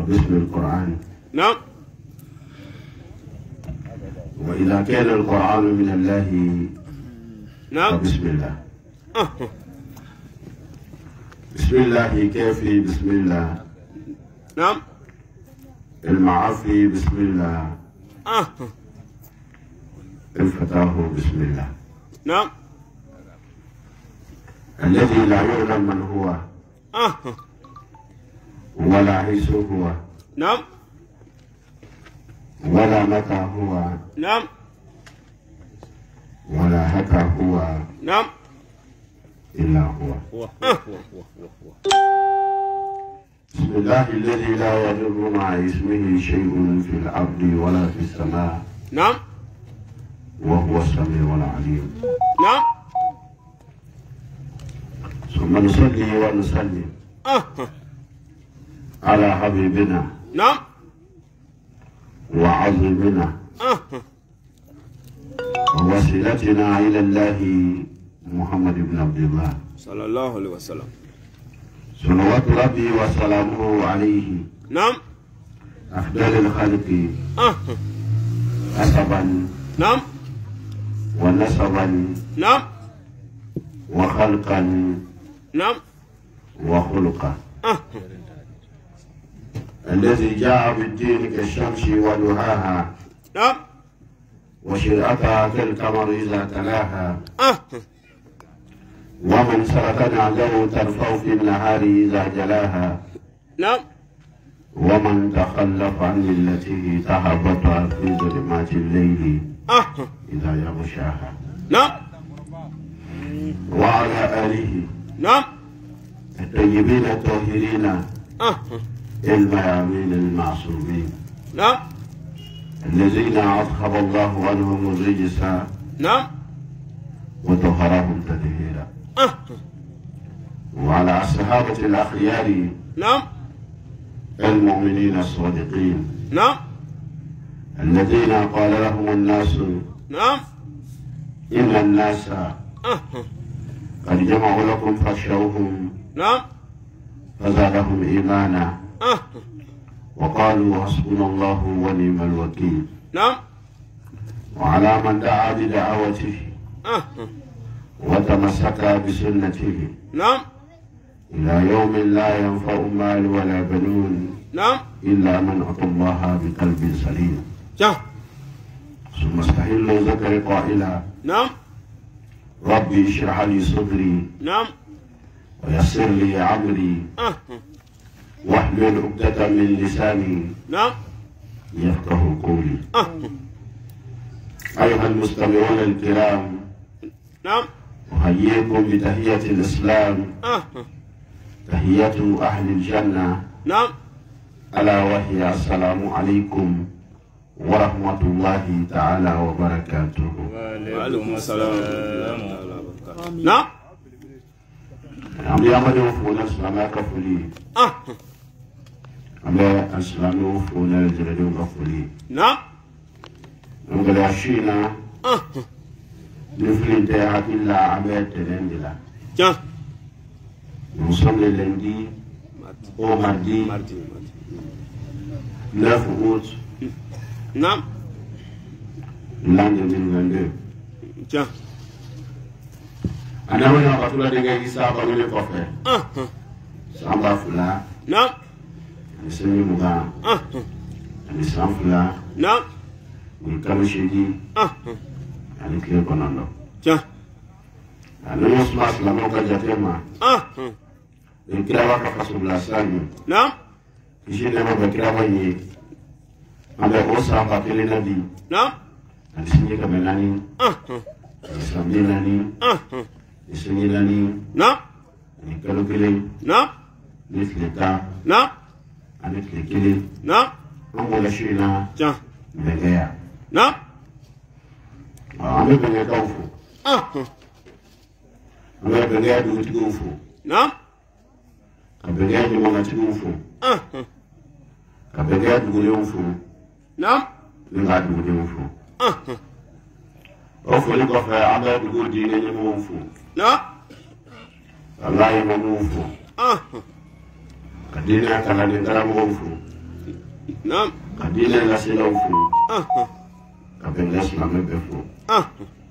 باسم القرآن. نعم. وإذا كان القرآن من الله نعم. فبسم الله. بسم الله كافي بسم الله. نعم. المعافي بسم الله. الفتاه بسم الله. نعم. الذي لا يعلم من هو ولا حيث هو نعم. ولا متى هو نعم. ولا هكا هو نعم. إلا هو. بسم الله الذي لا يضر مع اسمه شيء في الأرض ولا في السماء. نعم. وهو السميع العليم. نعم. ثم نصلي ونسلم على حبيبنا نعم. وعظيمنا ووسيلتنا إلى الله محمد بن عبد الله صلى الله عليه وسلم. صلوات ربي وسلامه عليه. نعم. أفضل الخلق أسبا نعم. ونسبا نعم. وخلقا نعم. وخلقا. الذي جاء بالدين كالشمس وضحاها نعم. وشرعتها كالقمر إذا تلاها. ومن سلك نعجه ترفع في النهار إذا جلاها. نعم. ومن تخلف عن ملته تهبط في ظلمات الليل إذا يغشاها. نعم. وعلى آله نعم. الطيبين الطاهرين الميامين المعصومين نعم. الذين أذهب الله عنهم الرجس نعم. وطهرهم تطهيرا. وعلى الصحابة الأخيار نعم. المؤمنين الصادقين نعم. الذين قال لهم الناس نعم. إن الناس قد جمعوا لكم فاخشوهم نعم. فزادهم إيمانا وقالوا حسبنا الله ونعم الوكيل. نعم. وعلى من دعا بدعوته وتمسك بسنته نعم. إلى يوم لا ينفع مال ولا بنون نعم. إلا من أتى الله بقلب سليم. ثم استحل ذكر قائلا نعم. ربي اشرح لي صدري نعم. ويسر لي عمري واحلل عقدة من لساني نعم. يفقه قولي. أيها المستمعون الكرام، نعم. أحييكم بتحية الإسلام، تحية أهل الجنة، نعم. ألا وهي السلام عليكم ورحمة الله تعالى وبركاته. وعليكم السلام. نعم. أمي أمد وفونا السلام كفولي. أمي السلام وفونا الجلد كفولي. نعم. أمي الأشينا نفلين تيهات إلا أمي تلندلا. نصلي لندي أو مردي 9 août نعم. l'an 2022. Ana wana batula denga isa ba ngene kofe. Samba fula. نعم. Ni senyi muga. Ni samfula. نعم. Ni kamishidi. Ani kile konondo. Ana yosma salama ka jatema. Ni kila waka fasubla sani. نعم. Jine ba bakira bani. Ame osa ba kile nabi. نعم. Ani senyi kamelani. Sambilani. Isunilani. نعم. Ni kalukile. نعم. Nisleta. نعم. Ani kile. نعم. Amola shina. Begeya. نعم. Ame benge kaufu. Ame begeya dugutigufu. نعم. Kabegeya dimangatigufu. Kabegeya duguliufu. نعم. Ninga duguliufu. Ofu ni kofe ame dugudi nenye mufu. نعم. Allah mufu. Kadina kala ningara mufu. Naam. Ka diinɛ laselaw fo. Ah. Ka bɛnkan silamɛ bɛɛ fo. Ah.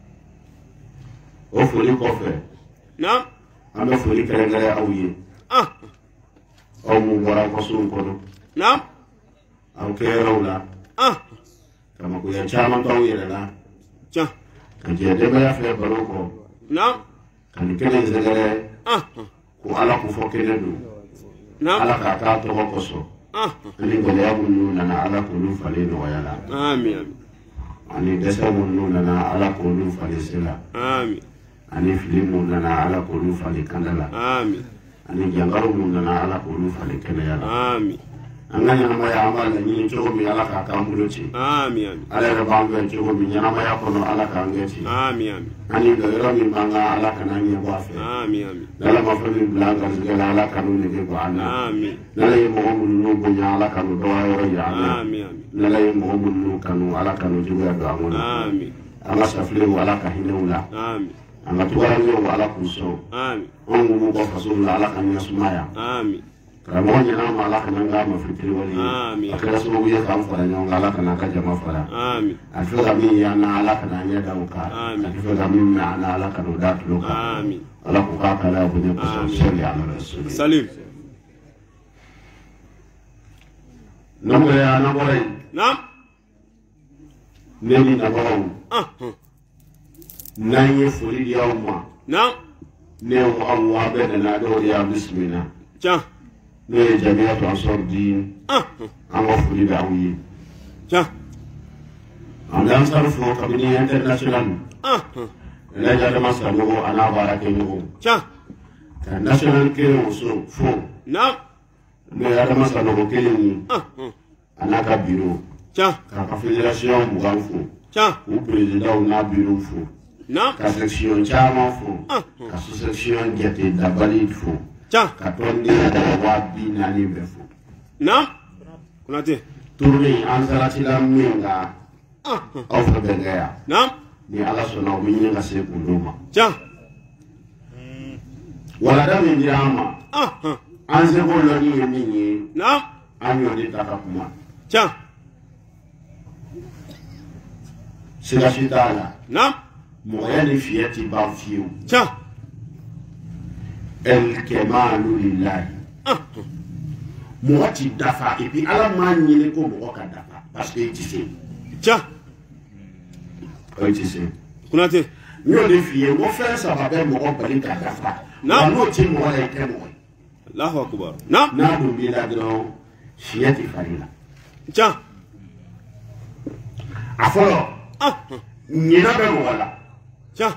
O foli kɔfɛ. Naam. An bɛ foli kɛrɛnkɛrɛn aw ye. Ah. Aw mun bɔra kɔsɔn kɔnɔ. Naam. Aw kɛyɔrɔw la. Ah. Ka magoya caman k'aw yɛrɛ la. Tiɲɛ. Ka jɛ denbaya fɛ balo kɔ. Naam. Ka nin kɛnɛ sɛgɛrɛ. Ah. Ko Ala ko fɔ kɛnɛ don. Naam. Ala k'a k'a tɔgɔ kɔsɔn. Ah. Ani gɛlɛya minnu nana Ala k'olu falen nɔgɔya la. Amin. Amin. Ani dɛsɛ minnu nana Ala k'olu falen se la. Amin. Ani fili minnu nana Ala k'olu falen kanda la. Amin. Ani jangaro minnu nana Ala k'olu falen kɛnɛya la. Amin. An ka ɲɛnamaya an b'a laɲini cogo min Ala k'a k'an bolo ci. Amin. Amin. Ala yɛrɛ b'an fɛ cogo min ɲɛnamaya kɔnɔ Ala k'an kɛ ci. Amin. Amin. Ani yɔrɔ min b'an kan Ala kana ɲɛ bɔ a fɛ. Amin. Amin. N'Ala ma fɛn min bila an garisɛgɛ la Ala kan'o nege bɔ an na. Amin. N'Ala ye mɔgɔ minnu bonya Ala kan'o dɔgɔyɔrɔ yira an na. Amin. Amin. N'Ala ye mɔgɔ minnu kanu Ala kan'o juguya don an kɔnɔ. Amin. An ka safilew Ala ka hinɛw la. Amin. An ka tugarankew Ala k'u sɔn. Amin. An minnu bɔ fasow la Ala ka ɲɛ sumaya. Amin. Karamɔgɔ ɲɛna ma Ala kana an k'a ma fitiri wale ye. Amin. A kɛra sababu ye k'an fara ɲɔgɔn kan Ala kana an ka jama fara. Amin. A tɛ fɛ ka min ye an na Ala kana an ɲɛ da o kan. Amin. A tɛ fɛ ka min mɛn an na Ala kana o da tulo kan. Amin. Ala k'u k'a kala bonya kosɔn Amin. sɔli ala rasuli. Salim. N'o ye an bɔra yen. Naam. Ne ni nabagaw. Ah. N'an ye foli di aw ma. Naam. Ne ko aw a bɛɛ nana dɔw de y'a bisimila. Tiɲɛ. Ne ye Jamiyatu Ansɔri Diin. Ah. An ka foli bɛ aw ye. Tiɲɛ. An bɛ Ansar fo kabini international. Ah. Elhaji Adama Sanogo a n'a baarakɛɲɔgɔnw. Tiɲɛ. Ka national kelen muso fo. Naam. N'o ye Adama Sanogo kelen ye. Ah. A n'a ka biro. Tiɲɛ. K'a ka fédération 20 fo. Tiɲɛ. K'u présidentw n'a biro fo. Naam. Ka section caman fo. Ka sous-section jate dabali fo. Tiɲɛ. Ka tɔnden mɔgɔ 40,000 bɛɛ fo. Naam. Konate. Tourné an saratila min kan Ah. aw fɛ bɛnkɛ yan. Naam. Ni Ala sɔnna u bɛ ɲini ka se kundo ma. Tiɲɛ. Walada min dira an ma. Ah. An seko lɔnni ye min ye. Naam. An y'o de ta ka kuma. Tiɲɛ. Siga si t'a la. Naam. Mɔgɔya ni fiyɛ ti ban fiyewu. Tiɲɛ. El kemalu lillahi. Ah. Mɔgɔ ti dafa et puis Ala m'a ɲini ko mɔgɔ ka dafa parce que i ti se. Tiɲɛ. I ti se. Konate. N y'o de f'i ye n ko fɛn saba bɛ mɔgɔ bali ka dafa. Wa n'o ti mɔgɔ la i tɛ mɔgɔ ye. Allahu akbar. Naam. N'a dun b'i la dɔrɔn fiɲɛ ti fari la. Tiɲɛ. A fɔlɔ Ah. ɲina bɛ mɔgɔ la. Tiɲɛ.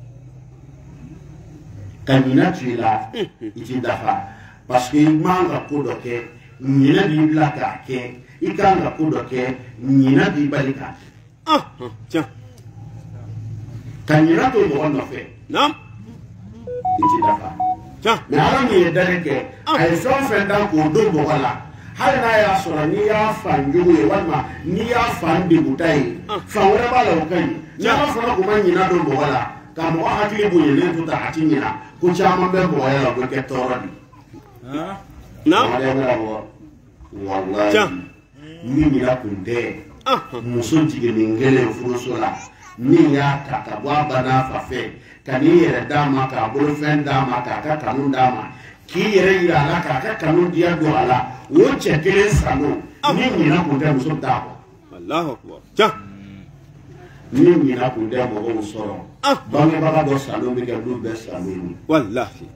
Ka ɲina to i la i ti dafa parce que i man ka ko dɔ kɛ ɲina b'i bila k'a kɛ i kan ka ko dɔ kɛ ɲina b'i bali k'a kɛ. Ah. Tiɲɛ. Ka ɲina to mɔgɔ nɔfɛ Naam. i ti dafa. Tiɲɛ. Mais Ala min ye danni kɛ a ye fɛn o fɛn dan k'o don mɔgɔ la hali n'a y'a sɔrɔ n'i y'a fan jugu ye walima n'i y'a fan degunta ye fan wɛrɛ b'a la o ka ɲi ni Ala fana tun ma ɲina don mɔgɔ la ka mɔgɔ hakili bonyalen to ta a ti ɲina ko caman bɛ mɔgɔya la o bɛ kɛ tɔɔrɔ de. Naam. Wallahi Tiɲɛ. ni ɲina kun tɛ Ah. muso jiginni kelen furuso la min y'a ta ka bɔ a ba n'a fa fɛ ka n'i yɛrɛ d'a ma k'a bolofɛn d'a ma k'a ka kanu d'a ma k'i yɛrɛ yira a la k'a ka kanu diya don a la o cɛ kelen salo ni ɲina kun tɛ muso t'a kɔ. Allahu akbar. Tiɲɛ. Ni ɲina kun tɛ mɔgɔw sɔrɔ bangebaga dɔ salo bɛ kɛ du bɛɛ salo ye. Wallahi.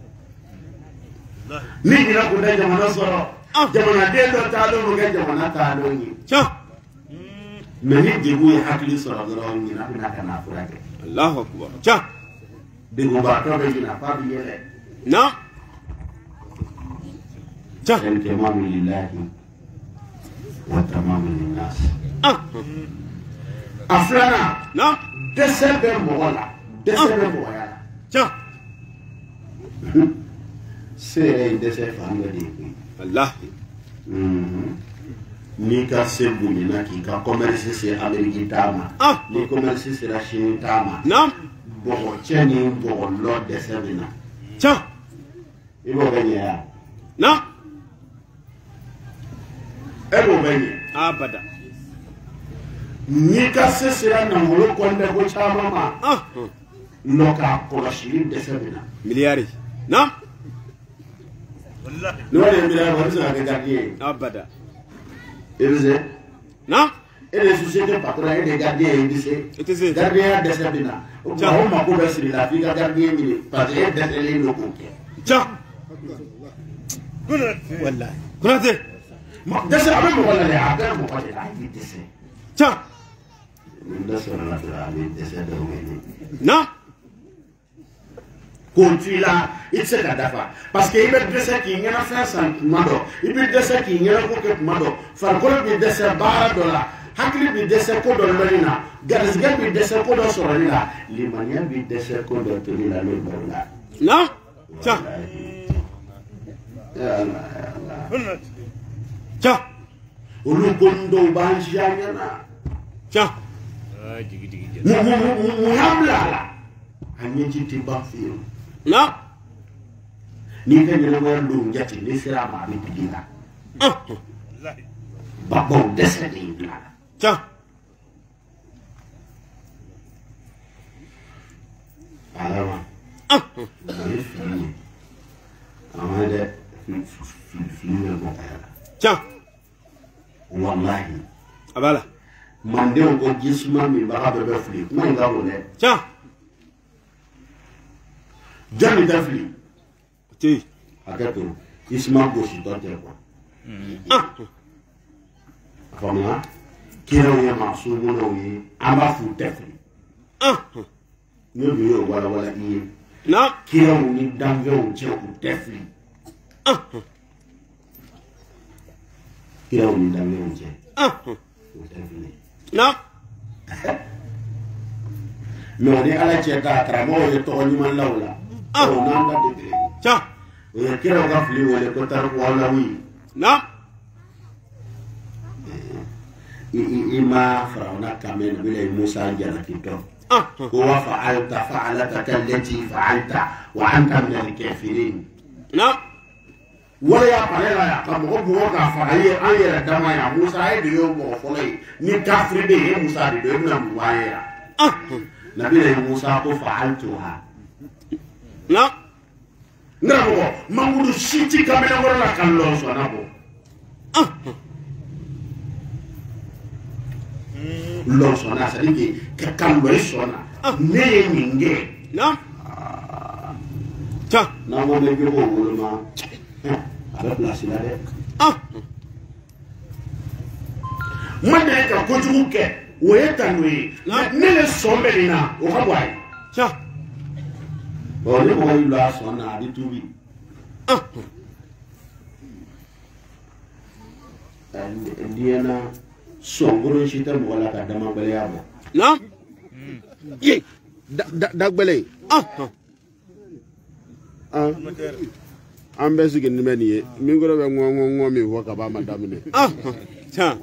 Ni ɲina kun tɛ jamana sɔrɔ jamanaden dɔ taalen bɛ kɛ jamana taalen ye. Tiɲɛ. Mais ni degun ye hakili sɔrɔ dɔrɔn ɲina bɛna ka n'a furakɛ. Allahu akbar. Tiɲɛ. Degunbaatɔ bɛ ɲina f'a bɛ yɛlɛ. Naam. Tiɲɛ. El kemalu lillahi wa tamamu linnas. Ah. A filanan Naam. dɛsɛ bɛ mɔgɔ la dɛsɛ bɛ mɔgɔya la. Tiɲɛ. Se yɛrɛ ye dɛsɛ fan dɔ de ye koyi. Wallahi. N'i ka se bonyana k'i ka commerce se Amérique ta ma ni commerce sera Chine ta ma Naam. bɔgɔ cɛ ni bɔgɔ lɔ dɛsɛ bɛ na. Tiɲɛ. I b'o bɛ ɲɛ yan. Naam. E b'o bɛ ɲɛ. abada ni ka se sira na wolo konde ko chama ma loka kɔlɔsili dɛsɛ bɛ na miliyari na ne wale ye miliyari wari sera kɛ gardien ye abada e bɛ se na e de société patron e de gardien ye i tɛ se gardien ya dɛsɛ bɛ na o tuma o mako bɛ siri la f'i ka gardien ɲini parce que e dɛsɛlen don k'o kɛ ca wallahi Konate dɛsɛ a bɛ mɔgɔ la dɛ a bɛ mɔgɔ de la a bɛ dɛsɛ ca ni dɛsɛ la dɔrɔn a bɛ dɛsɛ dɔw bɛ yen na kontu la i tɛ se ka dafa parce que i bɛ dɛsɛ k'i ɲɛnafɛn san tuma dɔ i bɛ dɛsɛ k'i ɲɛnako kɛ tuma dɔ farikolo bɛ dɛsɛ baara dɔ la hakili bɛ dɛsɛ ko dɔ lɔnni na garizigɛ bɛ dɛsɛ ko dɔ sɔrɔli la limaniya bɛ dɛsɛ ko dɔ toli la n'o baro la na ca ca olu ko n dɔw b'an siya ɲɛna ca mun y'a bila a la a ɲɛji tɛ ban fiyewu na n'i ka ɲɛnamaya don jate n'i sera a ma a bɛ digi la babaw dɛsɛ de y'i bila a la ca alama a ye fili ye a ma dɛ fili bɛ nɔgɔya la ca walahi a b'a la mandenw ko jisuma min baga bɛɛ bɛ fili kuma in ka bon dɛ ca jɔn de tɛ fili o tɛ yen hakɛ to jisuma gositɔ tɛ kuwa a faamuya kiraw ye maasumunnaw ye an b'a f'u tɛ fili ne dun y'o walawala i ye na kiraw ni danfɛnw cɛ u tɛ fili kiraw ni danfɛnw cɛ u tɛ fili na mais ni ala cɛ ta karamɔgɔw ye tɔgɔ ɲuman la o la o n'an ta tɛ kelen ca o ye kiraw ka fili wele ko tariku alawi na i ma farawuna kame nabila ye musa jalakitɔ ko wa fa'alta fa'alataka allati fa'alta wa anta min al-kafirin na wala y'a pare la ya ka mɔgɔ bugɔ k'a faga ye an yɛrɛ dama ya musa ye de ye mɔgɔ fɔlɔ ye ni kafiri bɛ ye musa de don i bɛna mun b'a ye yan nabila ye musa ko fa'altuha na n ka mɔgɔ manguru si ti kamalen wɛrɛ la ka lɔ sɔnna bɔ lɔ sɔnna c'est à dire que ka lɔ sɔnna ne ye nin kɛ na ca n'an ko ne b'o woloma a bɛ pilasi la dɛ n ma deli ka kojugu kɛ o ye tanu ye ne le sɔn bɛ nin na o ka bɔ a ye ca ɔ ne mɔgɔ y'i bila a sɔn na a bɛ tubi diɲɛ na sɔnkolon si tɛ mɔgɔ la ka damabaliya bɔ na ye dagbɛlɛ an bɛ sigi ni bɛ nin ye min kɔrɔ bɛ ŋɔŋɔ min fɔ ka b'a ma daminɛ ca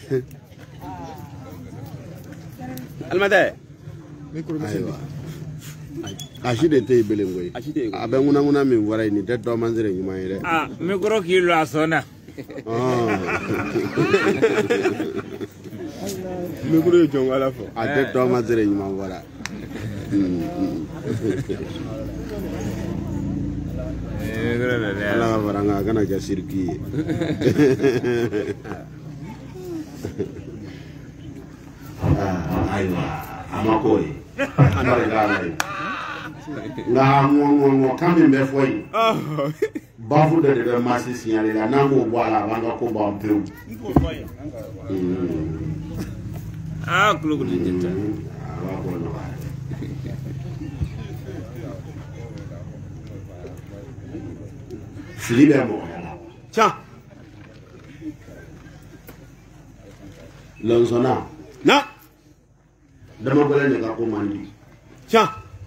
alimatɛ ayiwa a si de tɛ yen belen koyi a bɛ ŋunanŋunan min fɔra yen nin tɛ dɔmasere ɲuman ye dɛ mikoro k'i lo a sɔnna mikoro ye jɔn ala fɔ a tɛ dɔmasere ɲuman fɔra ala ka fara n kan a kana kɛ siriki ye ayiwa a ma k'o ye an b'a de k'a la ye nka ŋɔŋɔ kan min bɛ fɔ yen bafu dɔ de bɛ maasi siɲɛli la n'an k'o bɔ a la a b'an ka ko ban pewu kulukulu tɛ taa a b'a ko nɔgɔya fili bɛ mɔgɔya la ca lɔnsɔnna na damabɔlɛ de ka ko man di ca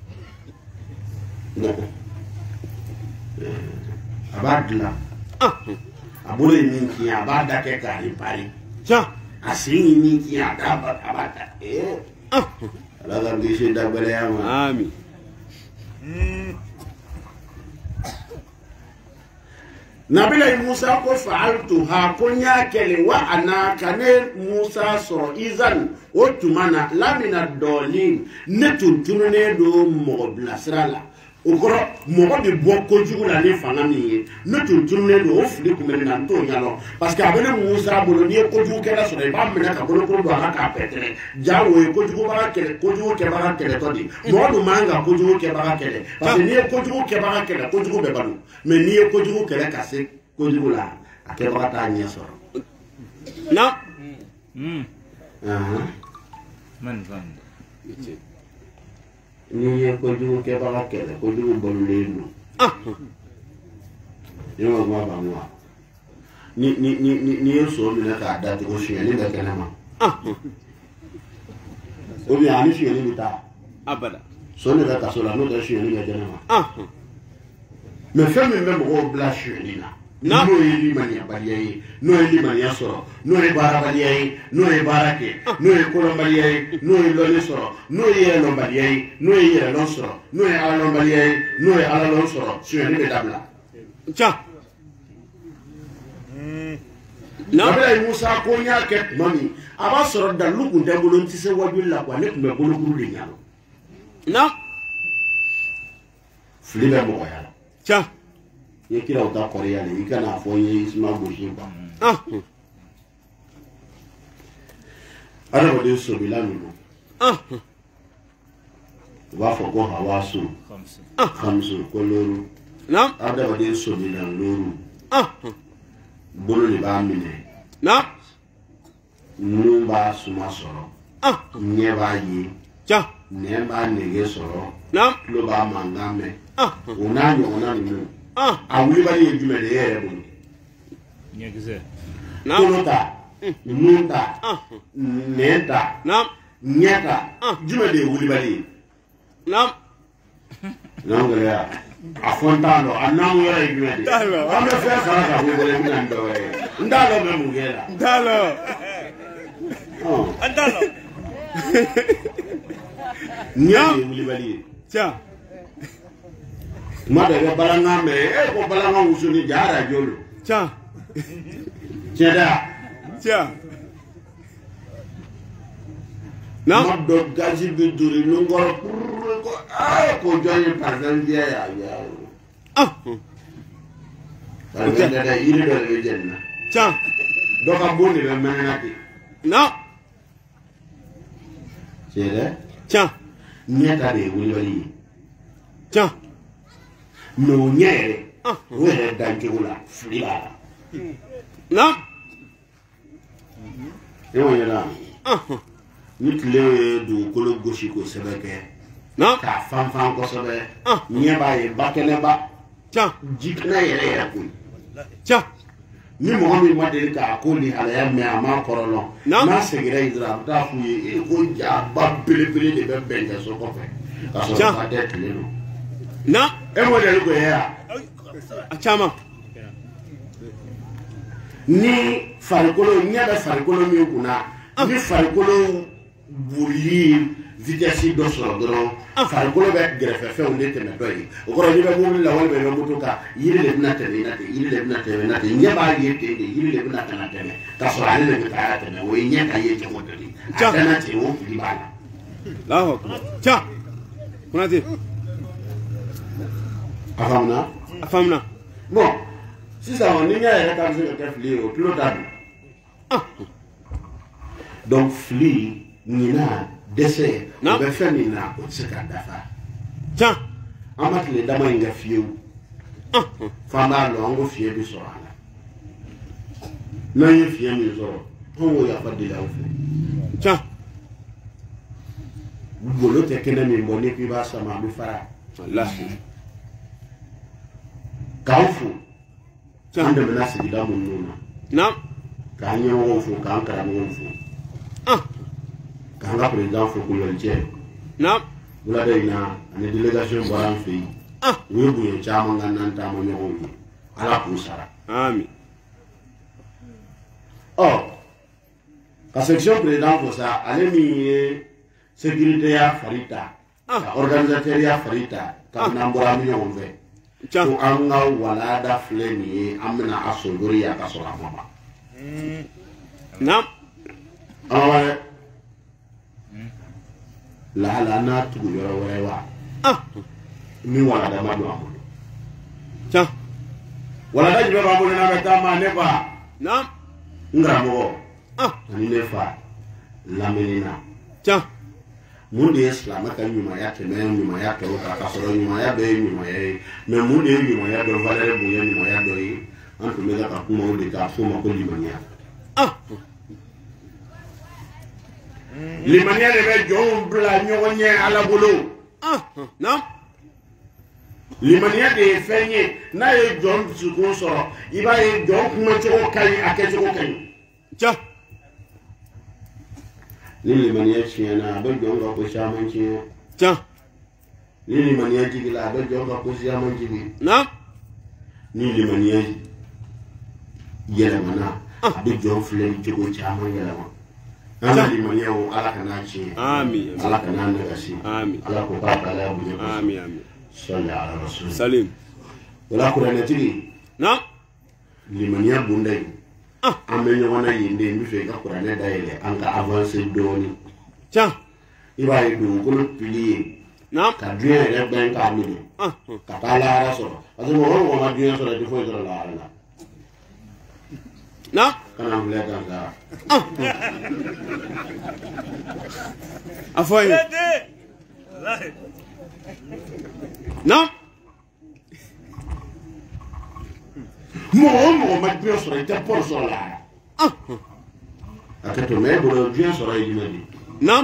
a b'a dilan a bolo ye min tiɲɛ a b'a da kɛ k'a ripari ca a sen ye min tiɲɛ a b'a da ala ka kisi dagbɛlɛya ma ami nabila Musa ko fa'altu ha kunya kele wa ana kane Musa so izan o tumana lamina dolin netuntunu ne do mo blasrala o koro mo de bo ko jugu la ne fanga mi netuntunu ne do o fili kumene na to nyalo parce que abene Musa bolo ni ko jugu kela so de ba mena ka bolo ko do ala ka petre jawo ko jugu ba kele ko jugu ke ba kele to di mo do manga ko jugu ke ba kele parce que ni ko jugu ke ba kele ko jugu be balu mais ni ko jugu kele kase ko jugu la akeba ta nya so na man ni ye ko jugu ke ba kele ko jugu balu le no yo ma ba mo ni so mi na ka da ko shi ni da kana ma o bi ani shi ni ta abada so ni da ka so la no da shi ni da kana ma me fe mi me mo bla shi ni na no ye limania baliye no ye limania soro no ye bara baliye no ye barake no ye kolon baliye no ye loni soro no ye lo baliye no ye lo soro no ye alon baliye no ye alon soro shi ni be dabla cha nabila Musa ko nya ke mami aba soro da lugu de bolo nti se waju la kwa ne kuma bolo kuru de nyalo na flibe mo ya cha ye kira uta korea le ikana fo ye isma bojimba ara bode so bilanu wa fo ko hawasu khamsu ko loru na ada bode so bilanu loru bolo le ba mine na numba suma soro nye ba yi cha ne ba nege soro na lo ba mangame una ni awuli bali ye jume de yere bulu nyegze na kolota nunta neta na nyeta jume de wuli bali na ngale ya afontano anamu yere jume de Dalo. ame fe kala ka wo bole mina ndo ndalo me mugela dalo andalo nyeti wuli bali cha mada be balanga me ko balanga usuni jara jolo cha cheda cha na mado gaji bi duri nungoro ko ko joye pasan dia ya pasan da iri do le jenna cha do ka boni be menati na cheda cha nyeta de wuli cha no nyere we da jula frila na yo yela nitle du kolo goshi ko sebeke na ka fan ko sebe nyeba e bakene ba cha jikna yele ya ku cha ni mohammed madel ka ko ni ala ya me ama korolo na segere idra ta fu e ko ja ba pele de be bende so ko fe ka so ba de tele no na e mo de ko ya achama ni farikolo nyada farikolo mi kuna ni farikolo buli vitesse do so do farikolo be grefe fe onde teme doyi o ko ni be mo la wal be no mutuka yiri le na tele na te yiri le na tele na te nyaba yete de yiri le na kana tele ta so ale le ta tele o nyaka yete mo dodi kana te o di bala laho cha kuna ti afamna bon si ça on n'y a pas de faire fli au plus tard donc fli nina dese be femina ko sika dafa cha amatile dama inga fieu fama lo ngo fie bi so ala na ye fie mi so on ya fa de la ofe cha golo te kene mi mboni pi ba sama mi fara wallahi kaufu ande mena sigida mun nuna na ka nyo fu ka ankara mo fu ka nga president fu ko yelje na bula de ina ane delegation boran fi we bu ye chama ngana ta mo nyo ala kusara amin ka section président ko sa ale mi sécurité ya farita organisateur ya farita ka nambora mi on ve ko an ga walada filɛ nin ye an bɛna a sɔndori ya ka sɔrɔ a ma ban naam awɔ lahala n'a tugu yɔrɔ wɛrɛ wa ni walada ma don a bolo tiɲɛ walada jumɛn b'a bolo n'a bɛ taama ne fa naam n karamɔgɔ ani ne fa lamini na tiɲɛ mun de ye silamɛ ka ɲumanya tɛmɛ ɲumanya tɔw kan k'a sɔrɔ ɲumanya bɛɛ ye ɲumanya ye mɛ mun de ye ɲumanya dɔ valeur bonya ɲumanya dɔ ye an tun bɛ ka kuma o de k'a fɔ o ma ko limaniya limaniya de bɛ jɔnw bila ɲɔgɔn ɲɛ ala bolo naam limaniya de ye fɛn ye n'a ye jɔn dusukun sɔrɔ i b'a ye jɔn kumacogo ka ɲi a kɛcogo ka ɲi tiɲɛ ni limaniya tiɲɛna a bɛ jɔn ka ko caman tiɲɛ tiɲɛ ni limaniya jigila a bɛ jɔn ka ko caman jigi naam ni limaniya yɛlɛmana a bɛ jɔn filɛli cogo caman yɛlɛma an ka limaniya o ala kana tiɲɛ amin ala kana nɛgɛsi amin ala ko k'a kala bonya amin amin sɔli ala rasul salim wala kuranɛtigi naam limaniya bonda ye an bɛ ɲɔgɔn na yen de n bɛ fɛ i ka kuranɛ dayɛlɛ an ka avancer dɔɔnin tiɲɛ i b'a ye dugukolo pili ye naam ka diɲɛ yɛrɛ bɛn k'a minɛ ka taa lahara sɔrɔ parce que mɔgɔ o mɔgɔ ma diɲɛ sɔrɔ i tɛ foyi sɔrɔ lahara la naam kana n filɛ kan sa a fɔ a ye naam mɔgɔ o mɔgɔ ma diɲɛ sɔrɔ i tɛ pɔri sɔrɔ lahara a kɛ to mɛ e bolo diɲɛ sɔrɔ ye jumɛn de naam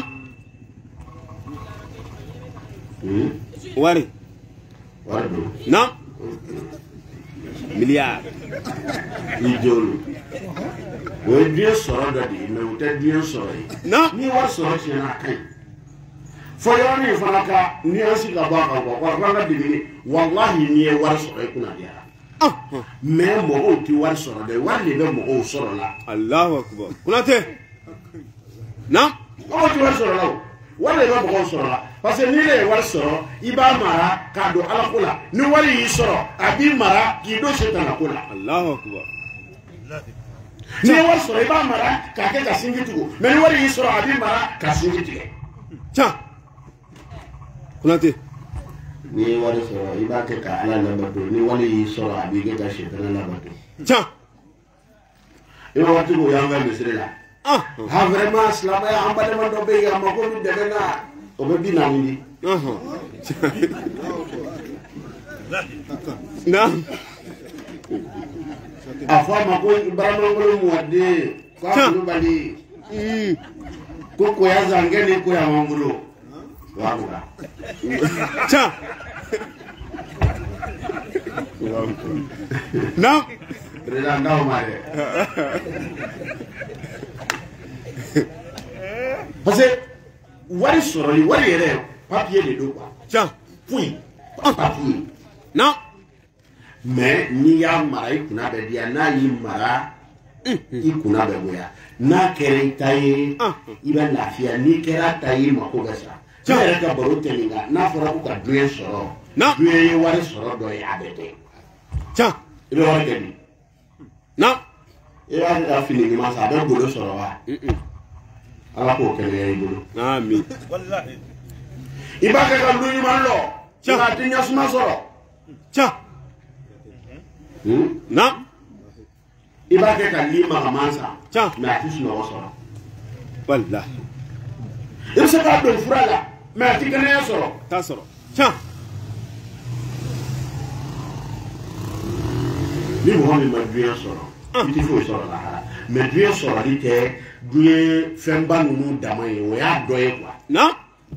wari wari don naam miliyari i jolo o ye diɲɛ sɔrɔ dɔ de ye mɛ o tɛ diɲɛ sɔrɔ ye naam ni wari sɔrɔ tiɲɛna a ka ɲi fɔ yɔrɔnin fana ka nuance ka bɔ a kan kuwa wari ka dimini walahi n'i ye wari sɔrɔ i kunna diyara mɛ mɔgɔw tɛ wari sɔrɔ dɛ wari de bɛ mɔgɔw sɔrɔ la alahu akubar kunate naam mɔgɔw tɛ wari sɔrɔ la o wari de bɛ mɔgɔw sɔrɔ la parce que n'i ye wari sɔrɔ i b'a mara k'a don ala ko la ni wari y'i sɔrɔ a b'i mara k'i don setana ko la alahu akubar n'i ye wari sɔrɔ i b'a mara k'a kɛ ka sinji tugu mɛ ni wari y'i sɔrɔ a b'i mara ka sinji tigɛ tiɲɛ kunate n'i ye wari sɔrɔ i b'a kɛ ka ala labato ni wari y'i sɔrɔ a b'i kɛ ka setana labato tiɲɛ i bɛ waati k'o y'an ka misiri la vraiment silamɛya an balima dɔ bɛ yen a mako bɛ dɛmɛ na o bɛ 40 di naam a fɔ a ma ko baramangolo mɔden k'a kulubali ko koya zankɛ ni koya mangolo wa kura tiɲɛ naam président d'aw ma dɛ parce que wari sɔrɔli wari yɛrɛ papier de don quoi tiɲɛ foyi papier naam mais n'i y'a mara i kunna bɛ diya n'a y'i mara i kunna bɛ bonya n'a kɛra i ta ye i bɛ lafiya n'i kɛra ta ye i mako bɛ sa ne yɛrɛ ka baro tɛ nin kan n'a fɔra ko ka duɲɛ sɔrɔ duɲɛ ye wari sɔrɔ dɔ ye a bɛ tɛ tiɲɛ i bɛ wari kɛ di naam i b'a ka fini ɲuman san a bɛ golo sɔrɔ wa ala k'o kɛnɛya i bolo amin i b'a kɛ ka lu ɲuman lɔ nka a tɛ ɲɛsuma sɔrɔ tiɲɛ naam i b'a kɛ ka li magaman san tiɲɛ mɛ a tɛ sunɔgɔ sɔrɔ walahi i bɛ se k'a don fura la mɛ a tɛ kɛnɛya sɔrɔ t'a sɔrɔ tiɲɛ ni mɔgɔ min ma duɲɛ sɔrɔ i tɛ foyi sɔrɔ lahara mɛ duɲɛ sɔrɔli tɛ duɲɛ fɛnba ninnu dama ye o y'a dɔ ye kuwa naam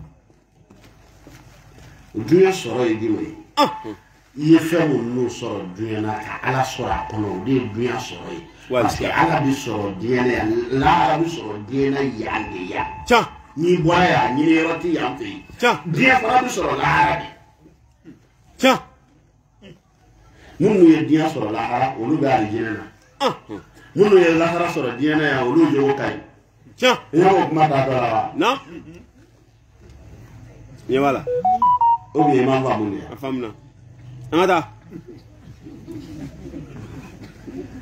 duɲɛ sɔrɔ ye jumɛn ye i ye fɛn minnu sɔrɔ duɲɛ na ka ala sɔrɔ a kɔnɔ o de ye duɲɛ sɔrɔ ye parce que ala bɛ sɔrɔ diɲɛ na yan lahara bɛ sɔrɔ diɲɛ na yan de yan tiɲɛ n'i bɔra yan ɲini yɔrɔ tɛ yan fɛ yen tiɲɛ diɲɛ fana bɛ sɔrɔ lahara de tiɲɛ minnu ye diɲɛ sɔrɔ lahara olu bɛ alijinɛ na minnu ye lahara sɔrɔ diɲɛ na yan olu jogo ka ɲi tiɲɛ i y'a fɔ kuma t'a dɔ la wa naam ɲɛ b'a la ou bien i m'a faamu de a faamuna an ka taa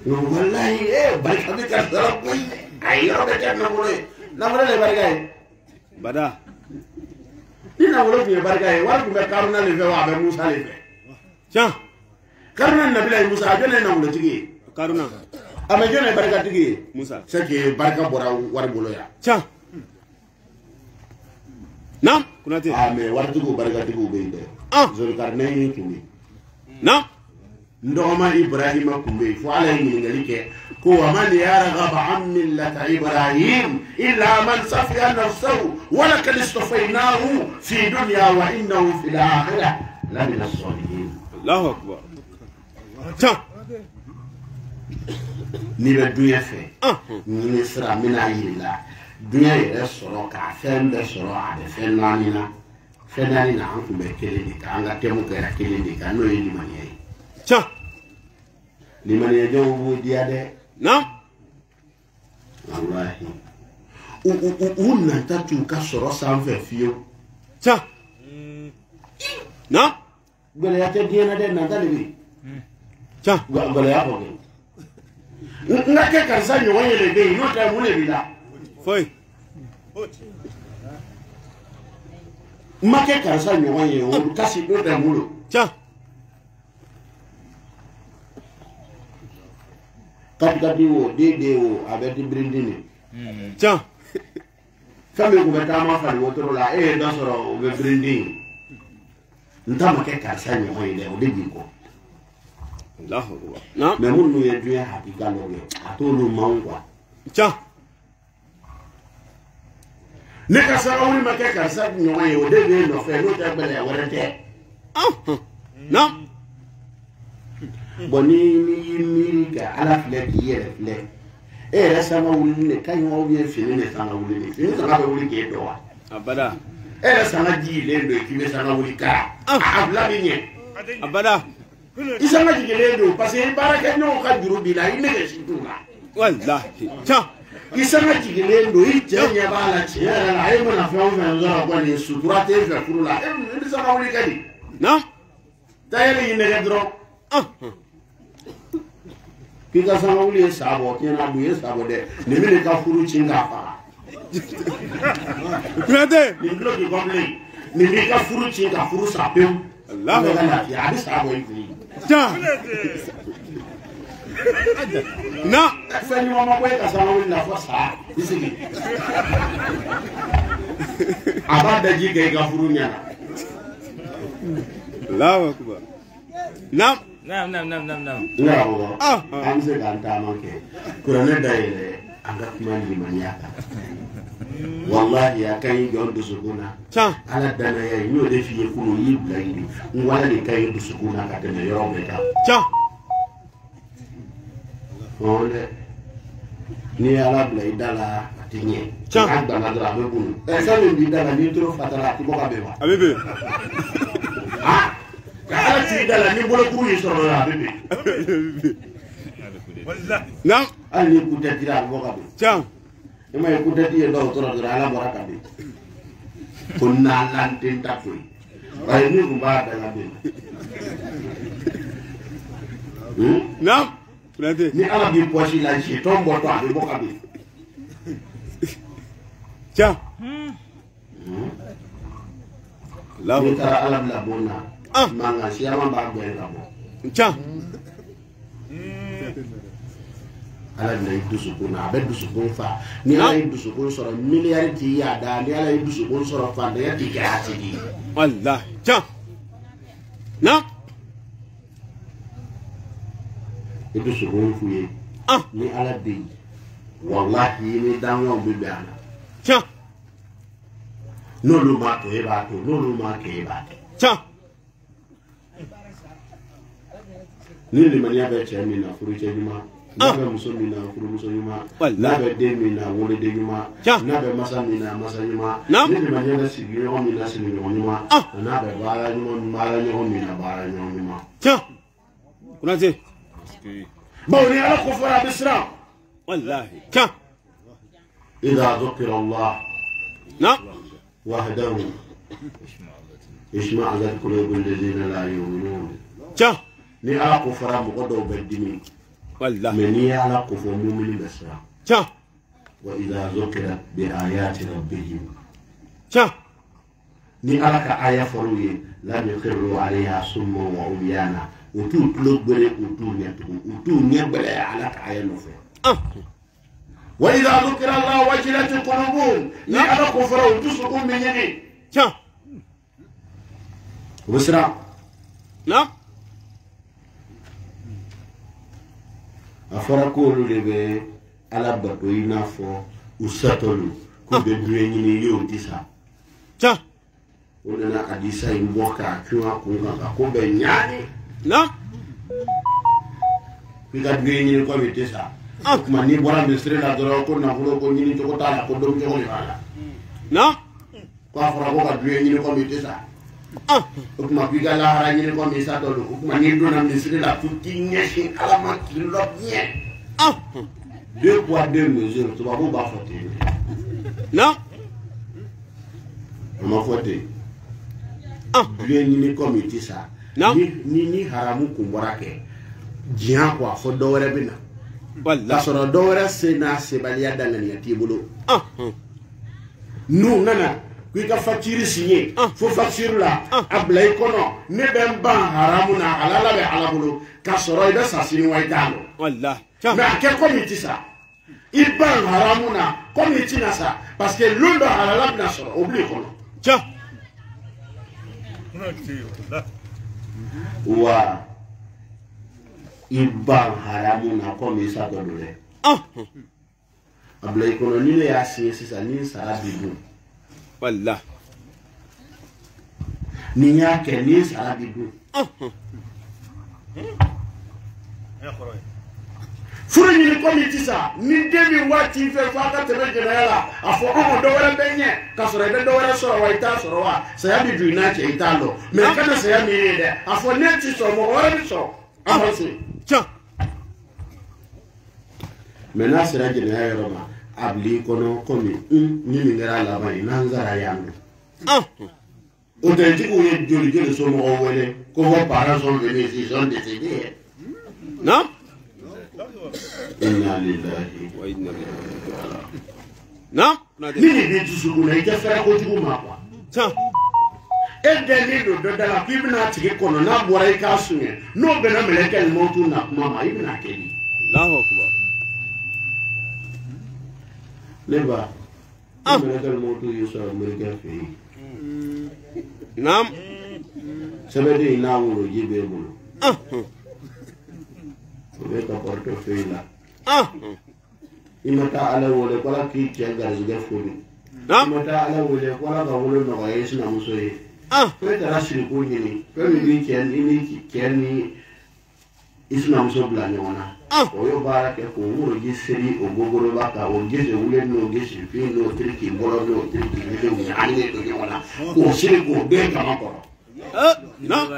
wallahi barka bi ka sara koy ay yo be tan na mo le barka bada ni na wolo bi barka war ku be karuna le fe wa be musa le fe tiens karuna nabila musa jone na wolo tigi karuna ame jone barka tigi musa c'est que barka bora war bolo ya tiens nam kunate ame war tugo barka tugo be de zul karnaini kimi nam ndoma ibrahima kumbe fo ala ni ngalike ko man yarghab an millati ibrahim illa man safiya nafsahu wa laqad istafaynahu fi dunya wa innahu fil akhirah la min as-salihin allahu akbar tiens ni be dunya fe ni sira mina yilla dunya yɛrɛ sɔrɔ ka fɛn bɛɛ sɔrɔ a bɛ fɛn naani na an kun bɛ kelen de kan an ka tɛmu kɛra kelen de kan n'o ye limaniya ye tiens limaniya jɔnw b'o diya dɛ nam wallahi u nata t'u ka sɔrɔ sanfɛ fiyewu tiens nam gɛlɛya tɛ diɲɛ na dɛ nata de bɛ tiens gɛlɛya kɔ kɛ n ka kɛ karisa ɲɔgɔn ye de bɛ yen n'o tɛ mun de b'i la foi ma kɛ karisa ɲɔgɔn ye o kasi n'o tɛ mun do tiens katikati wo dede wo a bɛ di birindi ne tiens fɛn min kun bɛ taama fali wotoro la e ye dɔ sɔrɔ o bɛ birindi n ta ma kɛ karisa ɲɔgɔn ye dɛ o de b'i kɔ allahu akbar nam mɛ minnu ye duɲɛ hakika lɔ kɛ a t'olu man kuwa tiens ne ka sababu ma kɛ karisa ɲɔgɔn ye o de b'e nɔfɛ n'o tɛ gbɛlɛya wɛrɛ tɛ nam bɔn ni y'i miiri ka ala filɛ k'i yɛrɛ filɛ e yɛrɛ sanga wuli ne ka ɲi aw ye fini ne sanga wuli ne fini sanga bɛ wuli k'e dɔn wa abada e yɛrɛ sanga jigilen don k'i bɛ sanga wuli kara a bila bɛ ɲɛ abada i sanga jigilen don parce que i baarakɛɲɔgɔnw ka juru b'i la i nɛgɛ si t'u la wallahi tiens i sanga jigilen don i cɛ ɲɛ b'a la tiɲɛ yɛrɛ la e mana fɛn o fɛn sɔrɔ kɔni sutura t'e fɛ furu la e bɛ sanga wuli ka di nam tayɛlɛ y'i nɛgɛ dɔrɔn k'i ka sanga wuli ye sa bɔ tiɲɛ na dun ye sa bɔ dɛ nin bɛ n'i ka furu cin k'a faga kunate nin dulɔ k'i kɔbilen nin b'i ka furu cin ka furu sa pewu allahu a bɛ ka lafiya a bɛ sa bɔ i kun ye tiens nam fɛn ɲuman ma bɔ e ka sanga wuli la fo sa i sigi a b'a daji kɛ i ka furu ɲɛna allahu akbar nam Nam. n y'a fɔ an bɛ se k'an taama kɛ kuranɛ da yɛlɛ an ka kuma limaniya kan wallahi a ka ɲi jɔn dusukun na tiens ala danaya ye n y'o de f'i ye kunun y'i bila yen n wala de ka ɲi dusukun na ka tɛmɛ yɔrɔ bɛɛ kan tiens hɔn dɛ n'i ye ala bila i da la a tɛ ɲɛ Tiɲɛ. n'a gbanna dɔrɔn a bɛ kunu fɛn min b'i da la n'i toro fatala a tɛ bɔ ka bɛn wa abibe ka ala t'i da la ni bolokuru y'i sɔrɔ la a bɛ bɛn nam hali ni kun tɛ dira a bɛ bɔ ka bɛn tiens i ma ye kun tɛ di ye dɔw tora dɔrɔn ala bɔra ka bɛn ko n'ala den ta to ye ayi ni kun b'a da la bɛn nam kunate ni ala b'i pɔsi la jetɔn bɔtɔ a bɛ bɔ ka bɛn tiens allahu n'i taara ala bila bon na mankan siyaman b'a gbɛn ka bɔ tiens ala bɛna i dusukun na a bɛ dusukun fa ni ala ye dusukun sɔrɔ miliyari t'i y'a da ni ala ye dusukun sɔrɔ fantanya t'i kɛ a tigi ye wallahi tiens nam i dusukun f'u ye ni ala bɛ yen wallahi ni danŋɛw bɛ bɛn a la tiens n'olu m'a kɛ e b'a to n'olu m'a kɛ e b'a kɛ tiens ni limaniya bɛ cɛ min na furu cɛ ɲuman n'a bɛ muso min na furumuso ɲuman n'a bɛ den min na woloden ɲuman n'a bɛ masa min na masa ɲuman ni limaniya bɛ sigiɲɔgɔn min na sigiɲɔgɔn ɲuman n'a bɛ baara ɲɔgɔn min na baara ɲɔgɔn ɲuman tiens kunate bawo ni ala ko fɔra a bɛ siran wallahi tiens إذا ذكر الله nam وحده اشمعزت قلوب الذين لا يؤمنون tiens ni ala ko fɔra mɔgɔ dɔw bɛ dimi والله من يعلى كفو مؤمن بسرعة شا وإذا ذكرت بآيات ربهم شا ni ala ka aya fɔr'u ye lam yakhiru alayha summa wa umyana u t'u tulo gbere u t'u ɲɛ tugun u t'u ɲɛ gbɛlɛ ala ka aya nɔfɛ wa idha dhukira allah wajilat qulubuhum ni ala ko fɔra u t'u sɔgɔ min ɲɛgɛ شا u bɛ siran نعم a fɔra ko olu de bɛ ala bato i n'a fɔ u satɔlu k'u bɛ duɲɛ ɲini ye o ti sa شا o nana hadisa in bɔ k'a cun a kun kan ka ko bɛɛ ɲaani نعم k'i ka duɲɛ ɲini komi i tɛ sa o tuma n'i bɔra misiri la dɔrɔn ko nafolo ko ɲini cogo t'a la ko dɔn cogo de b'a la نعم ko a fɔra ko ka duɲɛ ɲini komi i tɛ sa o tuma k'i ka lahara ɲini komi i sa dɔ don o tuma n'i donna misiri la f'i k'i ɲɛsin ala ma k'i lɔ diɲɛ deux poids deux mesures tubabu b'a fɔ ten نعم a ma fɔ ten duɲɛ ɲini komi i tɛ sa ni haramu kun bɔra kɛ diɲɛ quoi fɔ dɔ wɛrɛ bɛ na k'a والله sɔrɔ dɔ wɛrɛ se n'a sebaliya danganiya t'i bolo n'u nana ko i ka facture signé fo facture la a bila i kɔnɔ ne bɛ n ban haramu na halala bɛ ala bolo k'a sɔrɔ i bɛ sa sini wa i t'a dɔn والله mais a kɛ komi i ti sa i ban haramu na komi i tina sa parce que lon dɔ halala bɛna sɔrɔ o b'i kɔnɔ شا wa i ban haramu na komi i sa dɔ don dɛ a bila i kɔnɔ ni ne y'a signé sisan ni n sara bi dun والله ni n y'a kɛ ni n sara bi dun furu ɲini komi i ti sa ni den min waati fɛ fo a ka tɛmɛ jɛnɛya la a fɔ dɔ wɛrɛ bɛ ɲɛ k'a sɔrɔ i bɛ dɔ wɛrɛ sɔrɔ wa i t'a sɔrɔ wa saya bi don i n'a cɛ i t'a dɔn mais kana saya min ye dɛ a fɔ ne ti sɔrɔ mɔgɔ wɛrɛ bi sɔrɔ a ma se شا mais n'a sera jɛnɛya yɔrɔ ma a bila i kɔnɔ komi ni nin kɛra a laban ye n'an sara yan nɔ o tɛntigiw ye joli joli somɔgɔw wele ko fɔ parents sont venus ils ont décédé نعم inna lillahi وإنا نعم ni nin b'i dusukun na i tɛ fɛrɛ kojugu ma quoi شا e dɛnnen don dɔ da la k'i bɛna tigi kɔnɔ n'a bɔra i k'a suɲɛ n'o bɛnna mɛlɛkɛ ni mɔtu na kuma ma i bɛna kɛ di الله أكبر ne ba ni mɛlɛkɛ ni mɔtu y'i sɔrɔ mɛlɛkɛ fɛ yen نعم sɛbɛden in n'a woroji b'e bolo o bɛ ka portefeuille la i ma taa ala wele ko ala k'i cɛ garizigɛ foni i ma taa ala wele ko ala ka wolo nɔgɔya i sinamuso ye ko e taara siriko ɲini fɛn min b'i cɛ ni i sinamuso bila ɲɔgɔn na o y'o baara kɛ k'o woroji seri o gogoroba kan o gese wule n'o gese fin n'o tiriki bɔlɔ n'o tiriki wile ɲagalen don ɲɔgɔn na k'o siri k'o den kama kɔrɔ نعم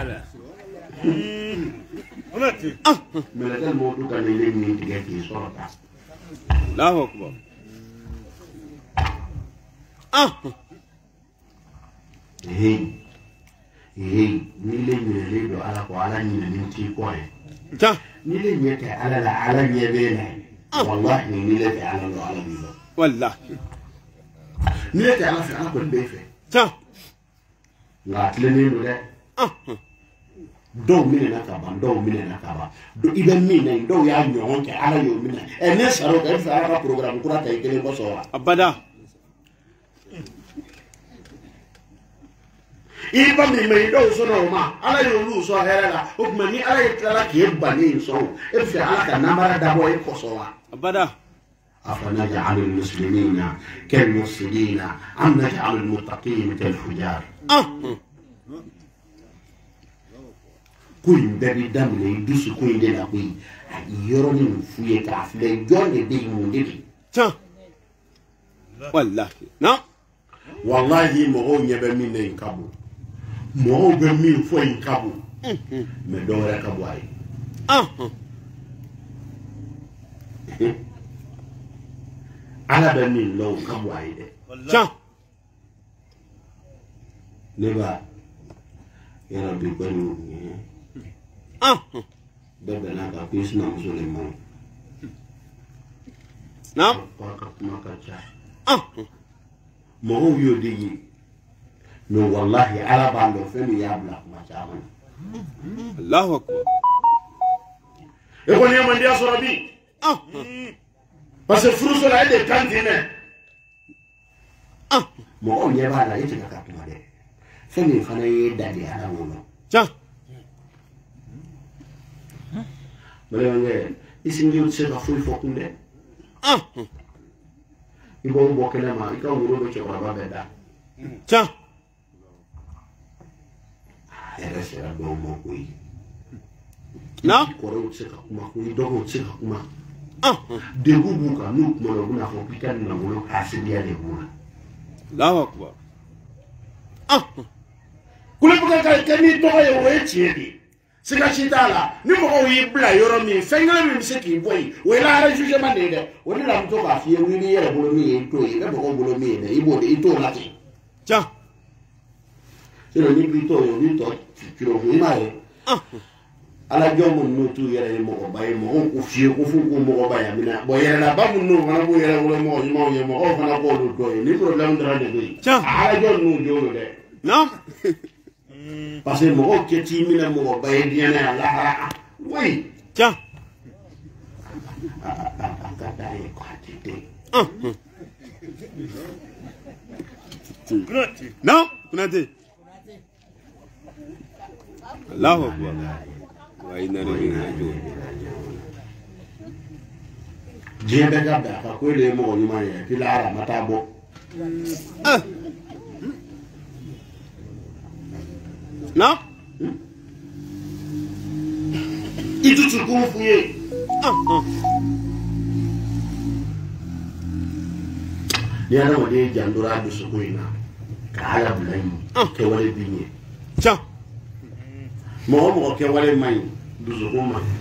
mɛlɛkɛ mɔtu ka ni ne min tigɛ k'i sɔrɔ ta الله أكبر ni le ɲinɛlen don ala kɔ ala ɲinɛlen t'i kɔ ye شا ni le ɲɛ tɛ ala la ala ɲɛ b'e la ye wallahi ni le tɛ ala dɔn ala b'i dɔn والله ni le tɛ ala fɛ ala kɔni b'e fɛ شا nka a tilennen don dɛ dɔw minɛna ka ban dɔw minɛna ka ban i bɛ min na yen dɔw y'a ɲɔgɔn kɛ ala y'o minɛ ne sara o kan e fɛ ala ka programme kura ta i kelen kɔsɔn wa أبدا i ba min ma i dɔw sɔnna o ma ala y'olu sɔn hɛrɛ la o tuma ni ala ye tilala k'e bannen sɔn e bɛ fɛ ala ka namara dabɔ e kɔsɔn wa أبدا أفنجعل المسلمين كالمفسدين أم نجعل المتقين كالفجار كل ده بدم يدوس كل ده نقول يروني فيه كافل جون ده يموندي شا والله نعم والله مهو يبمين ينكبو مهو بمين فو ينكبو مدورة كبو أي على بمين لو كبو أي ده شا نبا يا ربي كوني بابا ناكا كيسنا مسلمون Naam. Mo yo digi. No wallahi ala bando femi ya bla kuma chaman. Allahu akbar. E ko ni mandi asurabi. Parce que fruso la de kantine. Mo on ye bala ite ka kuma de. Femi fana ye dadi ala wono. Cha. Bale isi ngi se ka fu fokunde. Ibo bo kele ma ika wuro be che ba beda. Cha. Era sera do mo kui. Na? Koro se ka kuma kui dogo se ka kuma. De buka nu mo lo na fo pikan na mo asidia de buna. Allahu akbar. Kule buka ka ni to ye we chiedi. Sika chitala ni mo yi bla yoro mi fengala mi se ki boy we la ara juje mande de o ni la mto ka fi wi ni yere bolo mi to yi be ko bolo mi de ibo de ito lati Cha. se no ni bito yo ni to kiro wi mai ala jomo no tu yere mo ko bay mo ko fi ko fu ko mo ko bay amina bo yere la ba mu no mana bo yere bolo mo ni mo ye mo o fana ko do to ni problem dra de bi ala jomo no jo de Naam. parce que mo ke ti mi na mo bay bien na la oui Cha. Naam. Kunate. Allahu akbar. Wa inna ilaihi raji'un. Dieu be ga ba ko le mo ni ma ye ti la ara mata bo Naam. itu tu fu ye ni ana mo de jandura du su ko ina ka ala bulai ke wale binye Cha. mo ke wale mai du su ko ma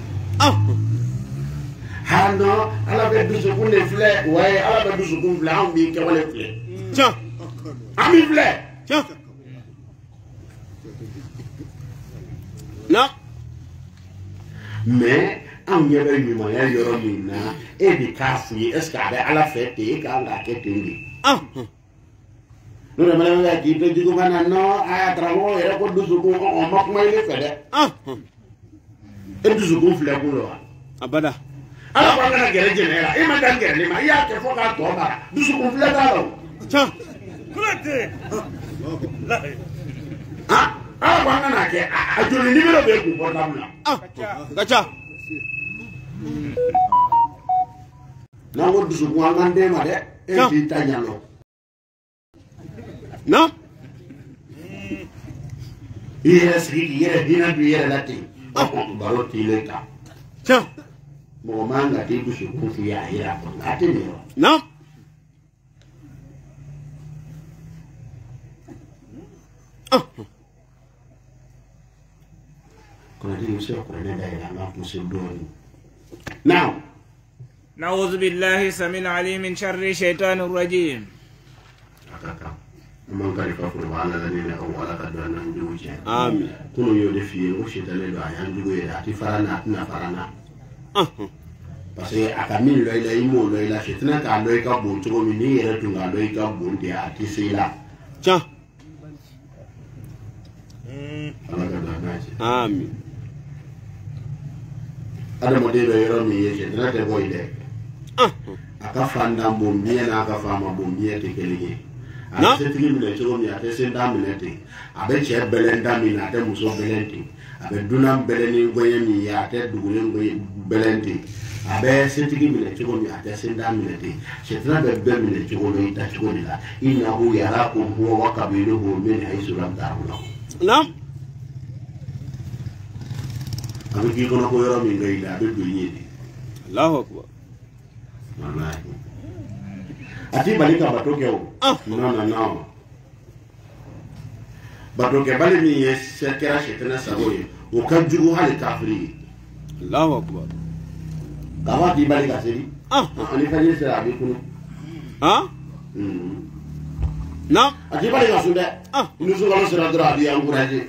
hano ala be du su ko ne fle way ala be du su ko fle am bi ke wale fle Cha. ami fle Cha. Naam. mais am yebe yuma ya yoro mina e bi kafi est ce que ala fete e ka nga ke tingi no le mala nga ki te digo bana no a travo era ko dusu ko o mak mai le fede e dusu ko fle ko lo Abada. ala ko nga gere genera e ma dan gere ma ya ke fo ka to ba dusu ko fle ka lo Cha. Kulate. ala ko nga na ke a joli ni be ku portable Gacha. na ngo dusu ko ngande ma de e bi tanyalo Naam. yes yere dina bi yere lati baro tileta Cha. mo manga ti dusu ko fi ya ira ko ati ne Naam. ko di muso ko ne da ya na muso doni now نعوذ بالله السميع العليم من شر الشيطان الرجيم. akaka man kali ka ko wala la ne o wala ka do na njuji Amin. kuno yo de fi o shitale do ayan dugo ya ati farana na farana parce que akamin lo ila imo lo ila fitna ka lo ka bon to mi ni yere tunga lo ka bon de ati sila Cha. ala ka do na ji Amin. ada mo de be yoro mi ye fitna te boy de aka fanda bombie na aka fama bombie te kelege Na? ate tigi mi le choro mi ate senda mi lete abe che belenda mi na ate muso belenti abe duna beleni ngoye mi ya ate dugule ngoye belenti abe setigi mi le choro mi ate senda mi lete chetna be mi le choro mi ta choro ni la ina hu yara ko huwa wa kabilu hu min haisu lam ta'lamu Naam. abe ki kono ko yoro mi ngai la be do yedi Allahu akbar. wallahi ati balika batoke o no batoke bali mi ye sekera shetana saboye o kanjugu hali kafiri Allahu akbar. kawa di balika seri ani fanye sera abi kunu Naam. ati balika sunde inu su galo sera dra abi encourager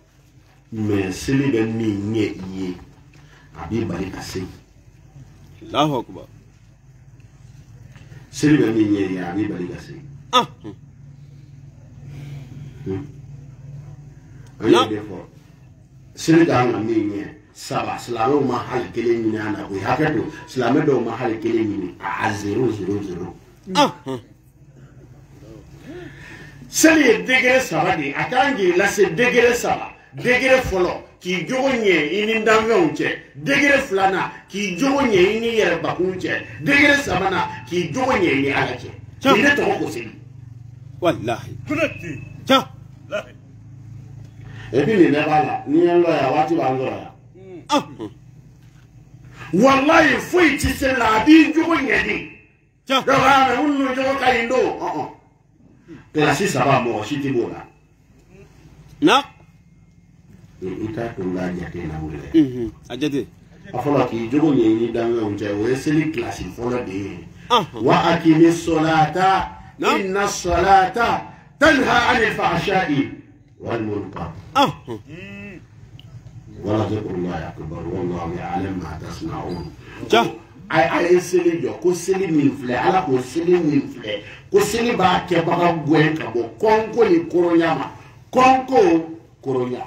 mais seli be mi nye ye abi balika seri Allahu akbar. Seli bɛ min ɲɛ ye a b'i bali ka se. An y'o de fɔ. Seli kan ka min ɲɛ saba silamɛw ma hali kelen ɲini a la o ye hakɛ to silamɛ dɔw ma hali kelen ɲini a 000. Seli ye degré saba de ye a kan k'i lase degré saba degré fɔlɔ k'i jogo ɲɛ i ni danfɛnw cɛ degré filanan k'i jogo ɲɛ i ni yɛrɛbakun cɛ degré sabanan k'i jogo ɲɛ i ni Ala cɛ i ne tɔgɔ ko Seli. Wallahi. Tiɲɛ. Et puis nin bɛɛ b'a la ni ye n lɔya waati b'an lɔya. Wallahi foyi ti se la a b'i jogo ɲɛ de. Donc a mɛ minnu jogo ka ɲi don. Kilasi saba mɔgɔ si ti b'o la. Na. I t'a to n k'a jate na wele. A jate. A fɔlɔ k'i jogo ɲɛ i ni danfɛnw cɛ o ye seli kilasi fɔlɔ de ye. Wa akimi solata inna solata tanha anil fahsha'i wal munkar. Wala zikrullahi akbar wallahu ya'lamu ma tasna'un. A ye seli jɔ ko seli min filɛ Ala ko seli min filɛ ko seli b'a kɛbaga gɛn ka bɔ kɔnko ni kɔrɔnya ma kɔnko kɔrɔnya.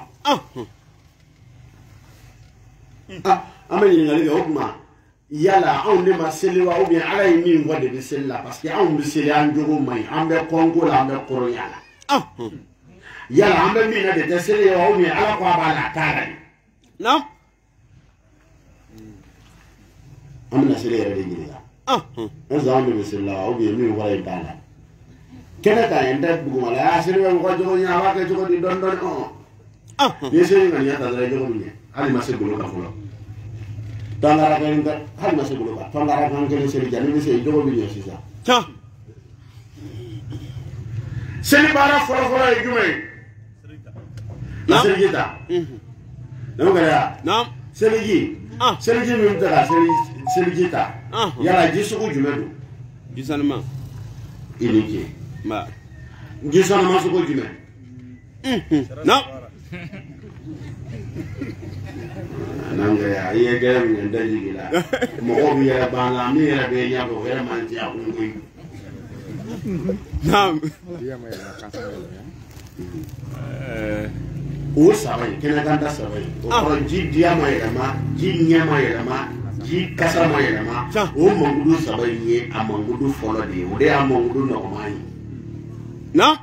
An bɛ ɲininkali kɛ o tuma yala anw de ma seli wa ou bien Ala ye min fɔ de bɛ seli la parce que anw bɛ seli an jogo man ɲi an bɛ kɔnko la an bɛ kɔrɔnya la. Yala an bɛ min na de tɛ seli ye wa ou bien Ala ko a b'a la a t'a la ye. Na. An bɛna seli yɛrɛ de ɲininka. Est-ce que an bɛ seli la ou bien min fɔra yen t'a la. Kɛnɛ kan yen tɛ dugumala seli bɛ mɔgɔ jogo ɲɛ a b'a kɛ cogo di dɔɔni dɔɔni. Ni seli ŋaniya ta dɔrɔn jogo min ɲɛ hali ma se golo kan fɔlɔ. Tangara kan tɛ hali ma se golo kan tangara kan kelen seli ja ni bɛ se jogo bɛ ɲɛ sisan. Seli baara fɔlɔ ye jumɛn ye? Seliji ta. N'o kɛra yan. Seliji. Seliji min bɛ ka seliji ta. Yala ji sugu jumɛn don? Ji sanuma. I ni ce. Ma. Ji sanuma sugu jumɛn? Na. N'an kɛra i ye gɛrɛ minɛ n tɛ jigi la. Mɔgɔw bɛ yɛrɛ ban la min yɛrɛ bɛ ɲɛ fɛ o yɛrɛ man ci a kun koyi. Naam. O saba in kɛnɛ kan ta saba in o kɔrɔ ji diya ma yɛlɛma ji ɲɛ ma yɛlɛma ji kasa ma yɛlɛma o mangudu saba in ye a mangudu fɔlɔ de ye o de y'a mangudu nɔgɔman ye. Na.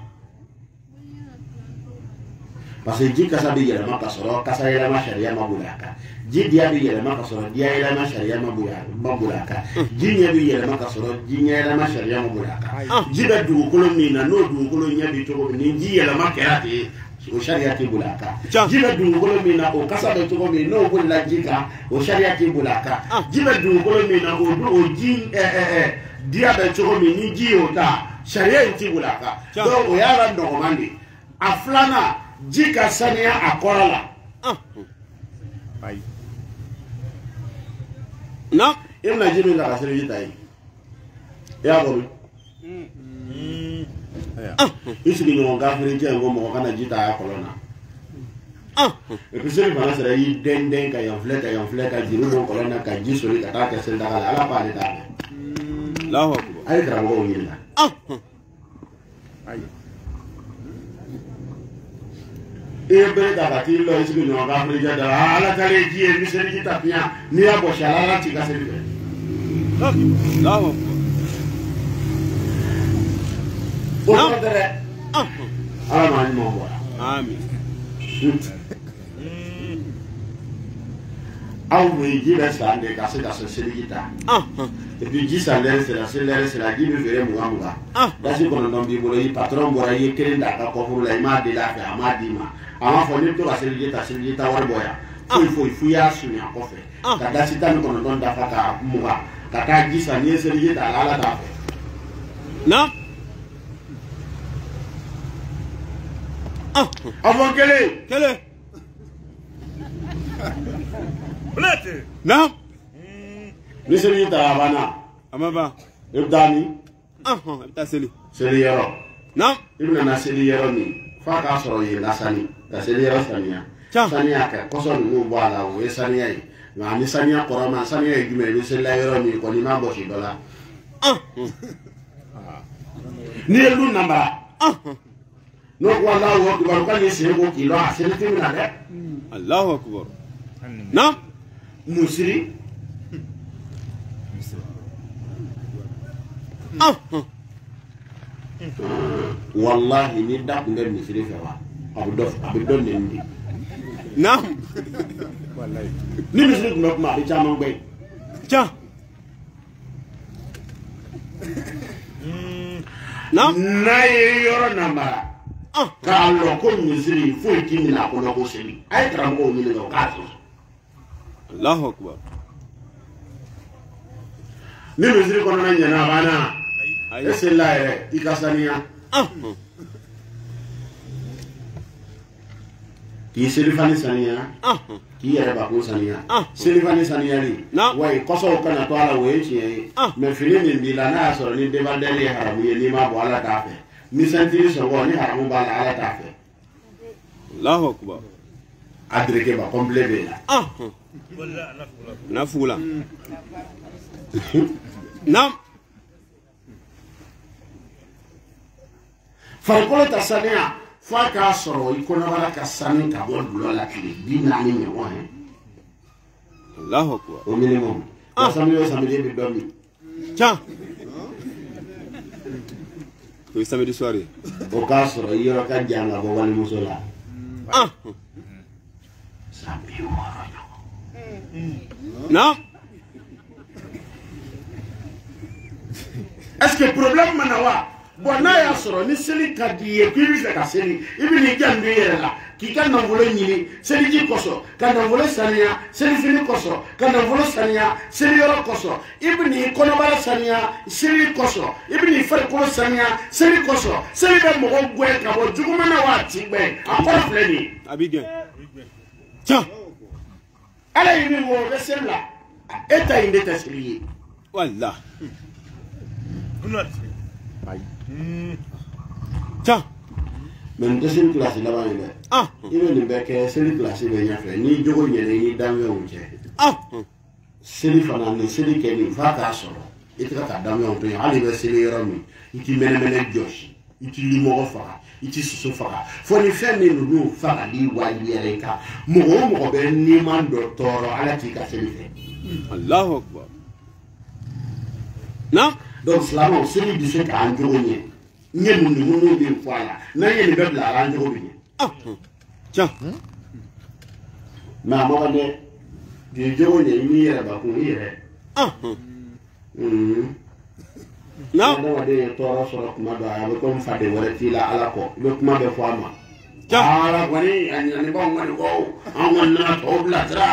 Parce que ji kasa bɛ yɛlɛma ka sɔrɔ kasa yɛlɛma sariya ma boli a kan ji diya bɛ yɛlɛma ka sɔrɔ diya yɛlɛma sariya ma boli a kan ji ɲɛ bɛ yɛlɛma ka sɔrɔ ji ɲɛ yɛlɛma sariya ma boli a kan ji bɛ dugukolo min na n'o dugukolo ɲɛ bɛ cogo min ni ji yɛlɛma kɛra ten o sariya tɛ boli a kan ji bɛ dugukolo min na o kasa bɛ cogo min n'o bolila ji kan o sariya tɛ boli a kan ji bɛ dugukolo min na o ji diya bɛ cogo min ni ji y'o ta sariya in tɛ boli a kan donc o y'a la nɔgɔman de a filanan ji ka saniya a kɔrɔ la. Na. I bɛna ji min ta ka seliji ta ye i y'a faamu. I sigiɲɔgɔn gafere ko mɔgɔ kana ji ta a kɔlɔn na. Et puis seli fana sera i y'i dɛn ka yan filɛ ka juru don kɔlɔn na ka ji soli ka taa kɛ seli daga la Ala ko ale t'a mɛn. Allahu akbar. A ye karamɔgɔw ɲininka. I ye bere ta ka t'i lɔ i sigiɲɔgɔn gafere da Ala taalen ji ye ni seliji ta fiɲɛ n'i y'a bɔsi Ala t'i ka seli fɛ. Allahu akbar. O tɛ dɛ. Ala maa ɲuman bɔra. Amin. Aw ye ji bɛ san de ka se ka seliji ta. Et puis ji san lɛri sera seli lɛri sera ji bɛ feere 20,000. Dasi 9 b'i bolo i patron bɔra i ye 1 da a ka kɔfuru la i m'a deli a fɛ a m'a d'i ma a m'a fɔ n'i bɛ to ka seliji ta wari bɔ yan foyi f'i y'a surunya kɔfɛ ka dasi 19 dafa ka 20 ka taa ji san n'i ye seliji ta Ala t'a fɛ. Na. A fɔ kelen. Kelen. Na. Ni seliji ta a banna. A ma ban. I bɛ taa min? I bɛ taa seli. Seli yɔrɔ. Na. I bɛna na seli yɔrɔ min f'a k'a sɔrɔ yen lasani ka seli yɔrɔ saniya. Saniya kɛ kɔsɔn ninnu bɔ a la o ye saniya ye nka ni saniya kɔrɔma saniya ye jumɛn i bɛ selila yɔrɔ min kɔni i m'a bɔsi dɔ la n'i ye lu nambara n'o ko Alahu Akbar ka n'i sen ko k'i lɔ a seli tɛ minɛ dɛ Allahu Akbar na musiri wallahi ni da kun bɛ misiri fɛ wa a bɛ dɔn nin de na ni misiri kun bɛ kuma a bɛ caman gbɛ ca na n'a ye yɔrɔ nambara k'a lɔ ko misiri foyi t'i minɛ a kɔnɔ ko seli a ye karamɔgɔw ɲininka o k'a sɔrɔ Allahu Akbar ni misiri kɔnɔna ɲɛna a banna e selila yɛrɛ i ka saniya k'i selifani saniya k'i yɛrɛ bakun saniya selifani saniyali wa kɔsɔw kana to a la o ye tiɲɛ ye mɛ fini min b'i la n'a y'a sɔrɔ ni débardeur ye haramu ye n'i m'a bɔ Ala t'a fɛ ni sentiri sɔgɔ ni haramu b'a la Ala t'a fɛ Allahu Akbar a dereke ba complet bɛ la na fugula na farikolo ta saniya fo a k'a sɔrɔ i kɔnɔbara ka sanu ka bɔ dulɔ la tile 40 ɲɔgɔn ye Allahu Akbar au minimum samedi o samedi bɛ dɔ min ca o ye samedi soir ye o k'a sɔrɔ i yɔrɔ ka jan ka bɔ walimuso la san 60 ɲɔgɔn na est-ce que problème mana wa bon n'a y'a sɔrɔ ni seli ka di ye k'i bɛ fɛ ka seli i bɛ n'i janto i yɛrɛ la k'i ka nafolo ɲini seliji kɔsɔn ka nafolo saniya selifini kɔsɔn ka nafolo saniya seliyɔrɔ kɔsɔn i bɛ n'i kɔnɔbara saniya seli kɔsɔn i bɛ n'i farikolo saniya seli kɔsɔn seli bɛ mɔgɔ gɛn ka bɔ juguman na wa a ti gbɛn a kɔrɔ filɛ nin ye a b'i gɛn ca Ala ye min fɔ o bɛ seli la e ta in de tɛ seli ye wala ca mɛ n tɛ seli kilasi laban ye dɛ i bɛ nin bɛɛ kɛ seli kilasi bɛ ɲɛfɛ n'i jogo ɲɛna i ni danfɛnw cɛ seli fana ni seli kɛ nin f'a k'a sɔrɔ i tɛ ka taa danfɛnw to yen hali i bɛ seli yɔrɔ min i t'i mɛnɛmɛnɛ jɔsi i t'i limɔgɔ faga i t'i soso faga fo ni fɛn min ninnu fagali wajibi yɛrɛ i kan mɔgɔ o mɔgɔ bɛ niman dɔ tɔɔrɔ Ala t'i ka seli fɛ Allahu Akbar na donc silamɛw seli bɛ se k'an jogo ɲɛ n ye ninnu min fɔ a la n'an ye nin bɛɛ bila an jogo bɛ ɲɛ ca mɛ a ma kan dɛ k'i jogo ɲɛ i n'i yɛrɛ bakun i yɛrɛ na adamaden ye tɔɔrɔ sɔrɔ tuma dɔ a bɛ komi faden wɛrɛ t'i la Ala kɔ i bɛ kuma bɛɛ fɔ a ma Ala kɔni a ɲinanibaaw kɔni ko an kɔni nana tɔw bilasira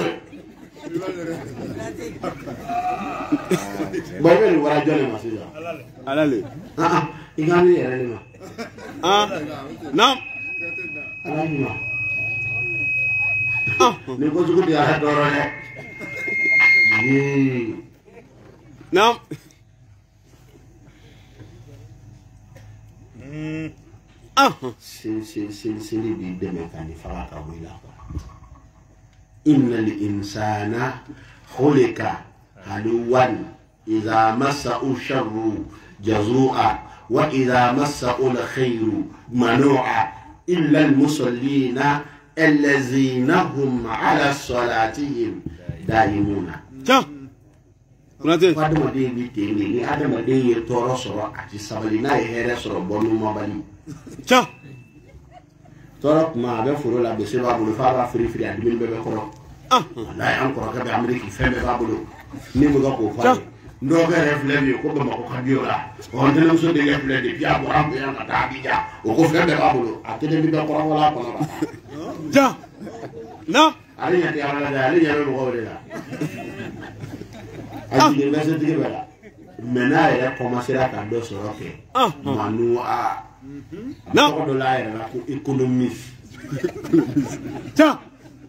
bon i bɛ nin wara jɔn de ma sisan Ala le i ka ne yɛrɛ de ma na Ala ɲuman ni ko jugu de y'a tɔɔrɔ dɛ na seli b'i dɛmɛ ka nin faga ka bɔ i la innal insana khuliqa haluwan idha massahu sharru jazua wa idha massahu alkhairu manua illa almusallina allazina hum ala salatihim daimuna Kunate adamaden bi ten de ni adamaden ye tɔɔrɔ sɔrɔ a ti sabali n'a ye hɛrɛ sɔrɔ bɔnumabali ca tɔɔrɔ kuma a bɛ foro la bese b'a bolo f'a b'a firifiri a dumuni bɛɛ bɛ kɔrɔ walayi an kɔrɔkɛ bɛ Ameriki fɛn bɛɛ b'a bolo ni bɛ ka k'o f'a ye n dɔgɔkɛ yɛrɛ filɛ nin ye ko Bamakɔ ka di o la n tɛnɛmuso denkɛ filɛ depuis a bɔra an fɛ yan ka taa Abidjan o ko fɛn bɛɛ b'a bolo a kelen bi bɛ kɔrɔbɔla a kɔnɔ ca na ale ɲɛ tɛ yɔrɔ la dɛ ale ɲɛ bɛ mɔgɔw de la a jigin bɛ setigi bɛ la mɛ n'a yɛrɛ kɔmasera ka dɔ sɔrɔ kɛ manu a tɔgɔ dɔ la a yɛrɛ la ko économiste ca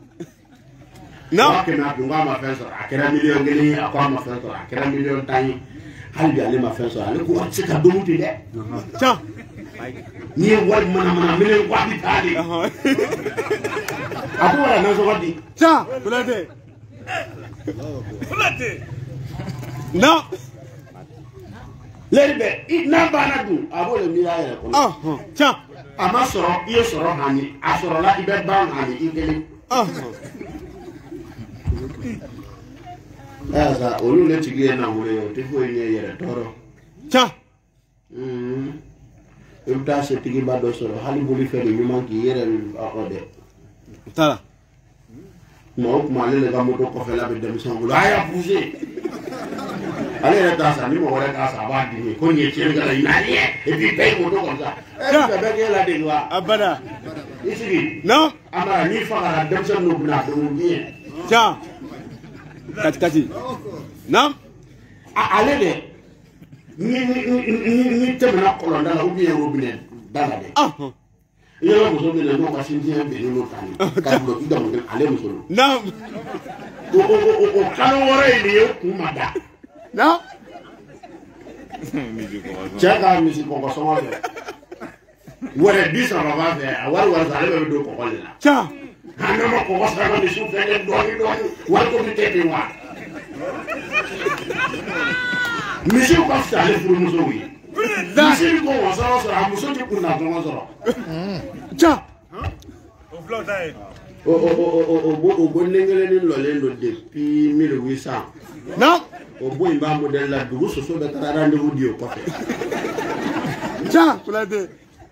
na kɛmɛ a kun k'a ma fɛn sɔrɔ a kɛra miliyɔn 1 a ko a ma fɛn sɔrɔ a kɛra miliyɔn 10 ye hali bi ale ma fɛn sɔrɔ ale ko a tɛ se ka dogo ten dɛ ca n'i ye wari manamana miliyɔn 10 taa de a ko wala nasɔgɔ di ca Kunate Non. Lerbe n'a bana dun a b'o le miiri a yɛrɛ kɔnɔ. Tiɲɛ. A ma sɔrɔ i ye sɔrɔ hami a sɔrɔla i bɛ ban hami i kelen. Sa olu ne tigi ye nafolo ye o tɛ foyi ɲɛ yɛrɛ tɔɔrɔ. Tiɲɛ. I bɛ taa setigiba dɔ sɔrɔ hali bolifɛn de ɲuman k'i yɛrɛ ɔkɔ dɛ. Taara. Tuma o tuma ale de ka moto kɔfɛla bɛ denmisɛnw bolo a y'a poussé. Ale yɛrɛ t'a san ni mɔgɔ wɛrɛ t'a san a b'a dimi ko nin ye tiɲɛnikɛla ye nani ye et puis paye moto comme ça. Bɛɛ k'e la de wa. Abada. I sigi. Non. Amara n'i fagara denmisɛnnin dɔw bɛna dogo diɲɛ. Tiɲɛ. Kati. Non. Ale de ni tɛmɛna kɔlɔnda la ou bien robinet da la dɛ. I yɛrɛ muso bɛ na n'o ka sinjiɲɛ bɛnnen n'o kan ye k'a bulon i dama ale muso don. Non. O kalo wɔɔrɔ in de ye kun ma da. Non. Cɛ ka misi kɔkɔ sɔngɔ fɛ wɛrɛ 10 b'a fɛ a wari ale bɛ don kɔkɔ de la. Tiɲɛ. An n'a ma kɔkɔ sara ka misiw fɛ dɔɔni wari ko bɛ tɛ ten wa. Misiw ka fisa ale furumusow ye. Misi ko wɔsɔrɔ sɔrɔ a muso tɛ kunna tɔngɔ sɔrɔ. Tiɲɛ. O bonden kelen ni lɔlen don depuis 1800. Non. O bo in b'a modèle la dugu soso bɛ taga rendez-vous di o kɔfɛ. Tiɲɛ. Kulate.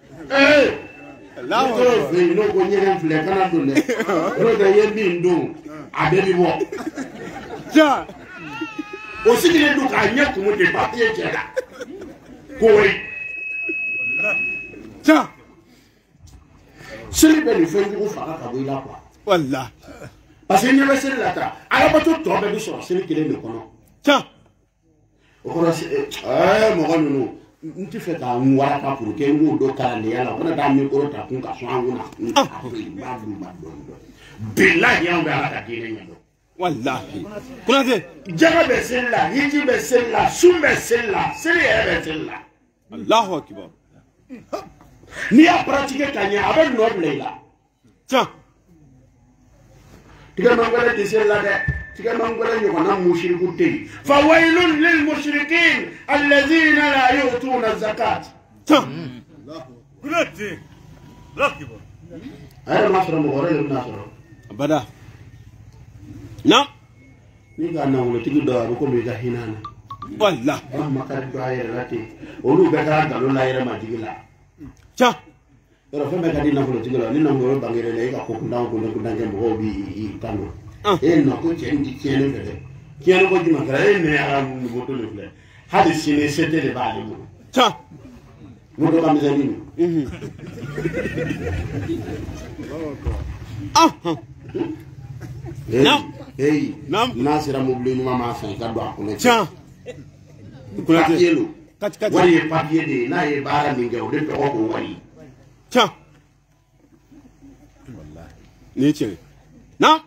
N'o fɛ yen n'o ko ɲɛgɛn filɛ kana don dɛ. N'o tɛ ye min don a bɛɛ bɛ bɔ. Tiɲɛ. O sigilen don k'a ɲɛ kumu de papier cɛ la. Ko wari. Tiɲɛ. Seli bɛ nin fɛn jugu faga ka bɔ i la quoi. Wala. Parce que ɲɛ bɛ seli la ta alabato tɔ bɛɛ bɛ sɔrɔ seli kelen de kɔnɔ. Tiɲɛ. O kɔrɔ mɔgɔ ninnu n tɛ fɛ k'a n waraka pour que n k'o dɔ kalandenya la o kana taa micro ta kun ka sɔn an kunna. N b'a dun ba dɔɔni. Bilahi anw bɛ ala ka diinɛ ɲɛdɔn. Walahi. Kulate. Jaga bɛ seli la hiji bɛ seli la sun bɛ seli la seli yɛrɛ bɛ seli la. Allahu akibar. N'i y'a pratiquer ka ɲɛ a bɛ nɔ bila i la. Tiɲɛ. Tigɛmangwɛrɛ tɛ seli la dɛ. Tigɛmangwɛrɛ ɲɔgɔnna musiriku tɛ yen. Fawailun lil mushrikin alladhina la yu'tuna zakat. Tiɲɛ. Kulate. Lakiba. A yɛrɛ ma sɔrɔ mɔgɔ wɛrɛ de bɛna sɔrɔ. Abada. Non. N'i ka nafolotigi dɔ a bɛ komi i ka hinɛ na. Wala. Ala ma kari don a yɛrɛ la ten. Olu bɛɛ kɛra nkalon la yɛrɛ ma jigi la. Tiɲɛ. Yɔrɔ fɛn bɛɛ ka di nafolotigi la ni nafolo bangera la i ka ko kuntan kɛ mɔgɔw b'i kan don. Ko cɛ in ti tiɲɛni fɛ dɛ. Tiɲɛni ko jumɛn kɛra e ne y'a moto de filɛ. Hali sini sete de b'ale bolo. Tiɲɛ. Moto ka misɛnni nin. N'a sera mobili ɲuman ma san i ka don a kɔnɔ. Tiɲɛ. Papier lo. Kati. Wari ye papier de ye n'a ye baara min kɛ o de tɔgɔ ko wari. Tiɲɛ. Ni tiɲɛ. Non.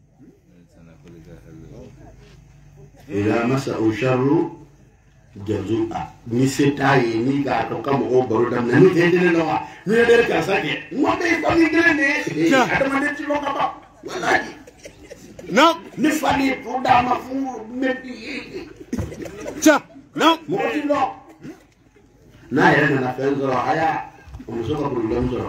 Ila masa o sharru jazu'a ni se t'a ye ni k'a dɔn ka mɔgɔw baro daminɛ n'o tɛ deni la wa n'u ye deni karisa kɛ n ko bɛ famille kelen de ye adamaden ti lɔ ka ban walahi. Non. Ni fa ni to d'a ma fu mɛ Tiɲɛ. Non. mɔgɔ ti lɔ n'a yɛrɛ nana fɛn sɔrɔ a y'a muso ka problème sɔrɔ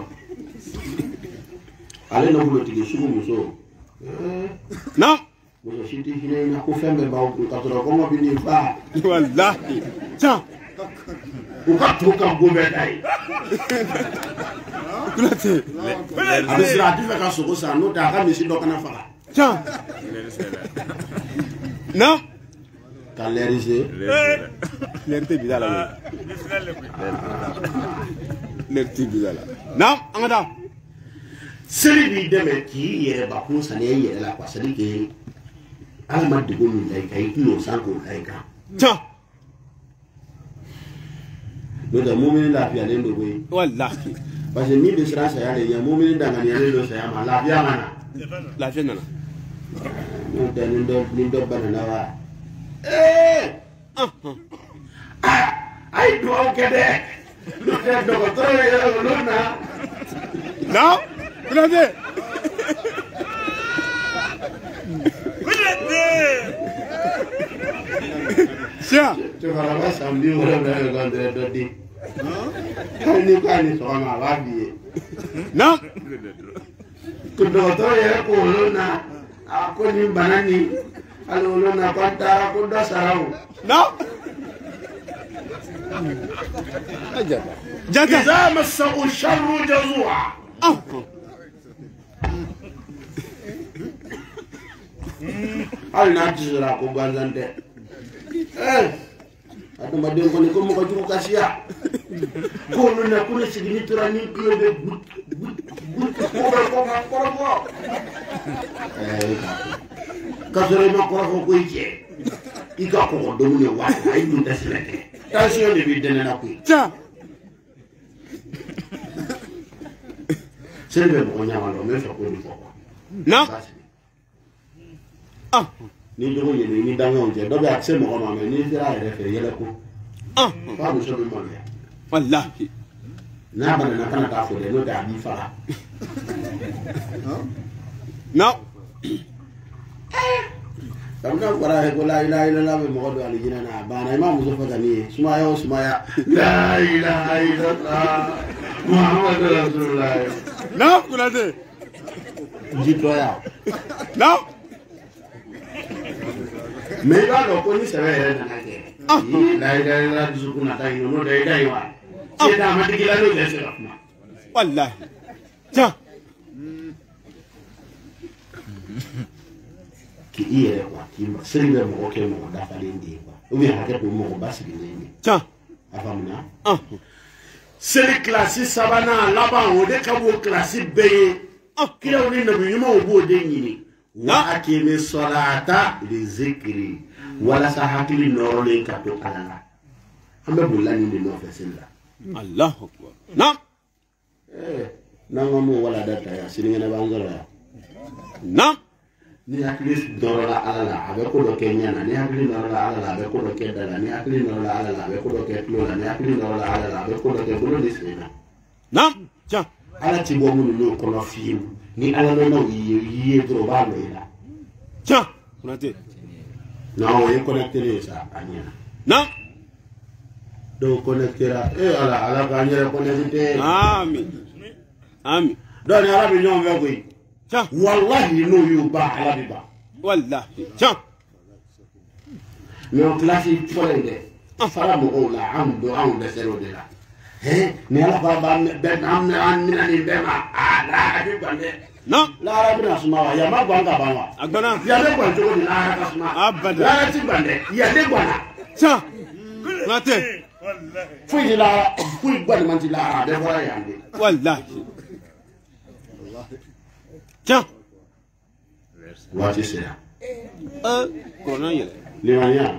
ale nafolotigi sugu muso. Non. Muso si tɛ hinɛ i la ko fɛn bɛɛ b'aw kun ka sɔrɔ kɔngɔ bɛ nin fa. Walahi. Tiɲɛ. U ka to ka go bɛɛ da ye. Kulate. A bɛ siran a tɛ fɛ ka sogo san n'o tɛ a ka misi dɔ kana faga. Tiɲɛ. Non. Ka lɛrize. Lɛri tɛ bi da la. Lɛri tɛ bi da la. Non. An ka taa. Seli b'i dɛmɛ k'i yɛrɛ bakun saniya i yɛrɛ la quoi c'est à dire que hali ma degun min da i kan i tɛn'o san k'o da i kan. Tiɲɛ. N'o tɛ mumini lafiyalen don koyi. Walahi. Parce que min bɛ siran saya de ɲɛ mumini danganiyalen don saya ma lafiya ma na. Lafiya nana. N'o tɛ ni dɔ banana wa. A ye dugawu kɛ dɛ. N'o tɛ dɔgɔtɔrɔ ye yɔrɔ olu na. Non. Kulate. Sia. cɛkɔrɔba san bi wolonwula de kɔntɛrɛ dɔ di hali ni k'a ni sɔgɔma a b'a f'i ye Naam. ko dɔgɔtɔrɔ yɛrɛ ko olu na a ko nin bana nin hali olu na ko an taara ko dɔ sara o Naam. Jata. iza massahu sharru jazua hali n'a tisora ko gansan tɛ adamaden kɔni ko mɔgɔ jugu ka siya ko olu na ko ne sigini tora ni kulo bɛ but ko bɛ ko ka kɔrɔfɔ ka sɔrɔ i ma kɔrɔfɔ ko i cɛ i ka kɔgɔ dɔn ne wa a yi dun tɛ sɛnɛ kɛ tension de b'i dɛnɛ na koyi Ja. sɛnɛ bɛ mɔgɔ ɲaman dɔn n bɛ fɛ k'o de fɔ quoi Naam. ni dogo ɲini ni danganw cɛ dɔ bɛ a tɛ se mɔgɔ ma mɛ n'i sera a yɛrɛ fɛ yɛlɛ ko f'a muso bɛ maloya Wallahi. n'a banana kana taa fɔ dɛ n'o tɛ a b'i faga Naam. kabini fɔra ye ko la ilaha illallah bɛ mɔgɔ don alijinɛ na a banna i ma muso fɔ ka min ye sumaya o sumaya la ilaha illallah muhammadu rasulullah Naam Konate. jitɔya Naam. mɛ i b'a dɔn ko ni sɛbɛ yɛrɛ nana kɛ la ilaha illallah dusukun nata ɲin n'o tɛ i da ye wa cɛ da a ma digi la n'o tɛ se ka kuma Wallahi. Ja. k'i yɛrɛ quoi k'i seli bɛ mɔgɔ kɛ mɔgɔ dafalen de ye quoi ou bien hakɛ to mɔgɔ basigilen ye Ja. a faamuna seli kilasi sabanan laban o de ka bon kilasi bɛɛ ye kiraw ni nabi ɲumanw b'o de ɲini wa akimi sɔlata li zikiri walasa hakili nɔrɔlen ka to ala la an bɛ bolila nin de nɔfɛ seli la Allahu Akbar. Naam. n'an ko m'o wala da ta yan sinikɛnɛ b'an sɔrɔ yan Naam. ni hakili nɔrɔla ala la a bɛ ko dɔ kɛ ɲɛ na ni hakili nɔrɔla ala la a bɛ ko dɔ kɛ da la ni hakili nɔrɔla ala la a bɛ ko dɔ kɛ tulo la ni hakili nɔrɔla ala la a bɛ ko dɔ kɛ bolo ni sen na Naam. Ja. ala ti bɔ minnu n'o kɔnɔ fiyewu ni ala nanaw y'i ye dɔrɔn o b'a nɔ i la Ja. Konate. non o ye connecté ye sa a ɲɛna Naam. dɔw connectera ala k'an yɛrɛ connecté Amin. Amin. dɔw ni ala bɛ ɲɔgɔn fɛ koyi Ja. walahi n'o y'o ban ala bɛ ban Wallahi. Ja. mais o kilasi fɔlɔ in dɛ fara mɔgɔw la anw dɛsɛr'o de la ni ala ko an mina nin bɛɛ ma a bɛ ban dɛ Naam. lahara bɛna suma wa yan ma gan ka ban wa Agbana. yan bɛ gan cogo di lahara ka suma Abada. lahara ti ban dɛ yan de gan na Ja. Konate. foyi ti lahara foyi gan man ti lahara a bɛɛ fɔra yan de Wallahi. Ja. waati sera Corona yɛlɛ. limaniya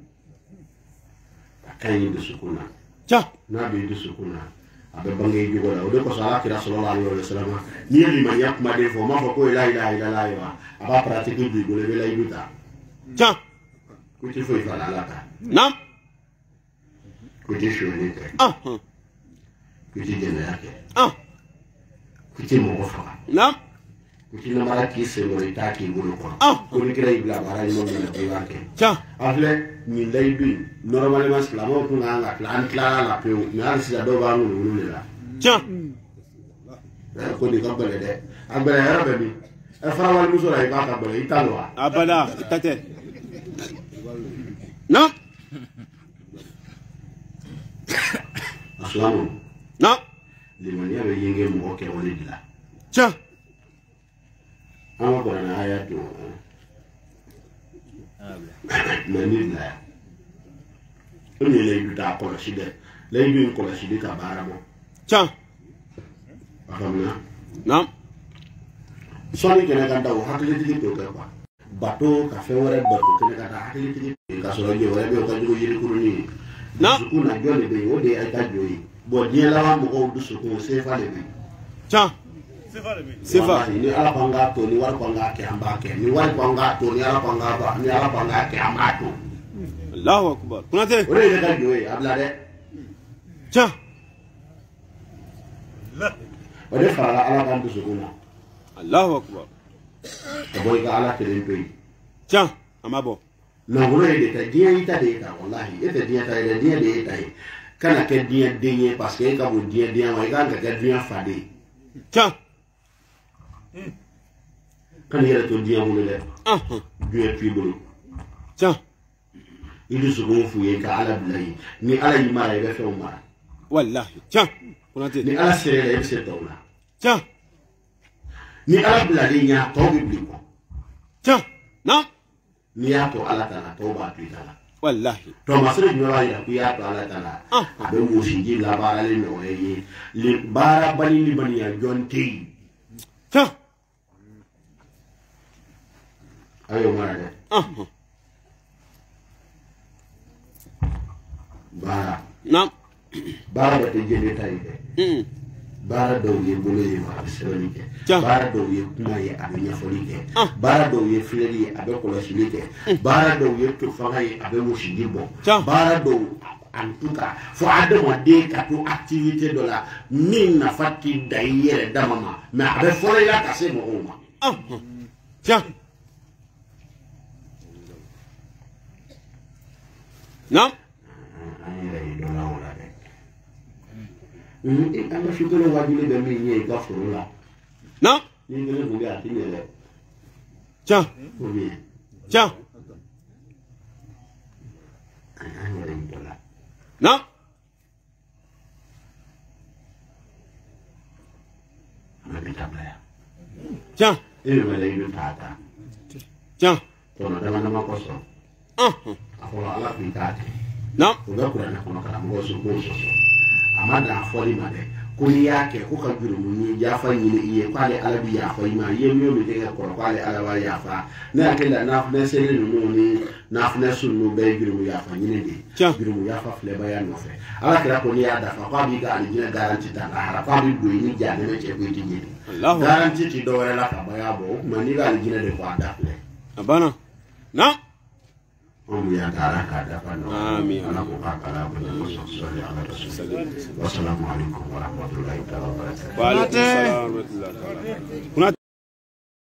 a ka ɲi dusukun na Ja. n'a b'i dusukun na a bɛ bange i jogo la o de kosɔn ala kira sallallahu alaihi wa sallam n'i ye limaniya kumaden fɔ o m'a fɔ ko la ilaha illallah ye wa a b'a pratique bi bolo i bɛ layidu ta Ja. ko i ti foyi fara ala kan Naam. ko i ti sonyali kɛ ko i ti jɛnɛya kɛ ko i ti mɔgɔ faga Naam. ko i ti namara k'i senkɔrɔ i t'a k'i bolo kɔrɔ ko ni kira y'i bila baara ɲuman min na ko i b'a kɛ Ja. a filɛ nin layidu in normalement silamɛw tun kan ka tila an tilala la pewu mais hali sisan dɔw b'an ŋunu de la Ja. ko nin ka gɛlɛn dɛ a gɛlɛn yɔrɔ bɛ min fara walimuso la i b'a ka gɛlɛn i t'a dɔn wa Abada. Tate. Naam. asilamu Naam. limaniya bɛ yenge mɔgɔ kɛwale de la Ja. an ka kuranɛ haya don mais ni bila yan o nin ye layidu t'a kɔlɔsi dɛ layidu in kɔlɔsili ka baara bɔ Ja. a faamuna Naam. sɔɔni kɛnɛ ka da o hakilitigi t'o kɛ quoi bato ka fɛn wɛrɛ bato kɛnɛ ka da hakilitigi ka sɔrɔ jɔ wɛrɛ bɛ yen o ka jugu yirikurunin ye dusukun na jɔn de bɛ yen o de ye ka jɔ ye diɲɛ laban mɔgɔw dusukun sefa de bɛ yen Ja. Sefa. ni ala ko an k'a to ni wari ko an k'a kɛ an b'a kɛ ni wari ko an k'a to ni ala ko an k'a kɛ an b'a to Allahu Akbar. Konate. o de ye ka jɔ ye a bila dɛ Ja. o de farala ala kan dusukun na Allahu Akbar. ka bɔ i ka ala kelen to yen Tiens, amabo. Na wuro de ta diya ita de ta wallahi ita diya ta de diya de ita kana ke diya denye parce que ka bo diya wa ka ga diya fade. Tiens. Kan yere to diya mo le. Diya pibulu. Tiens. Idu su go fu ye ka ala bilayi ni ala yi mara ye fe o mara. Wallahi. Tiens. Kunate. Ni ala sere le se tawla. Tiens. Ni ala bilayi nya to bi bliko. Tiens. Non. Ni ya to ala tana to ba tu tana. Wallahi. To masere jura ya ku ya to ala tana. Abe mo sinji la bara le no ye. Le bara bani ni bani ya jonti. Tiens. Ayo mara de. Bara. Non. Bara ba te jende tay de. Bara do ye bolo ye ma sirani ke. Bara do ye kuma ye abe nyafoli ke. Bara do ye freli ye abe kolosili ke. Bara do ye to fanga ye abe musindi bo. Bara do en tout cas fo adamo de ka to activité de la min na fatti dayere damama mais abe fole la ka se mo oma. Tiens. Non. Anga fitolo wajule be mi nye ka foro la. Non. Ni ngene ko ga ti le. Tiens. Oui. Tiens. Non. Tiens. Il va aller le tata. Tiens. On a demandé ma cosa. Akola ala pitati. Non. Uga kula na kono kala mgo so ko so. Amada afoli made. Kuni yake ko ka juru ni ya fa ni iye kwale ala bi ya fa ma ye mi o mi te ko kwale ala wa ya fa. Na akela na fa sele no ni na fa sunu be juru ya fa ni de. Juru ya fa fle ba ya no fe. Ala kira ko ni ya da fa kwa bi ga ni jina garanti ta ara kwa bi do ni ja ne che ko ti ni. Garanti ti do wala ka ba ya bo ma ni ga ni jina de kwa da fle. Abana. Non. Om ya tara ka da fa no. Amin. Ana ko ka kala ko ni so so ya ala rasul. Wassalamu alaikum warahmatullahi wabarakatuh. Wa alaikum assalam warahmatullahi wabarakatuh.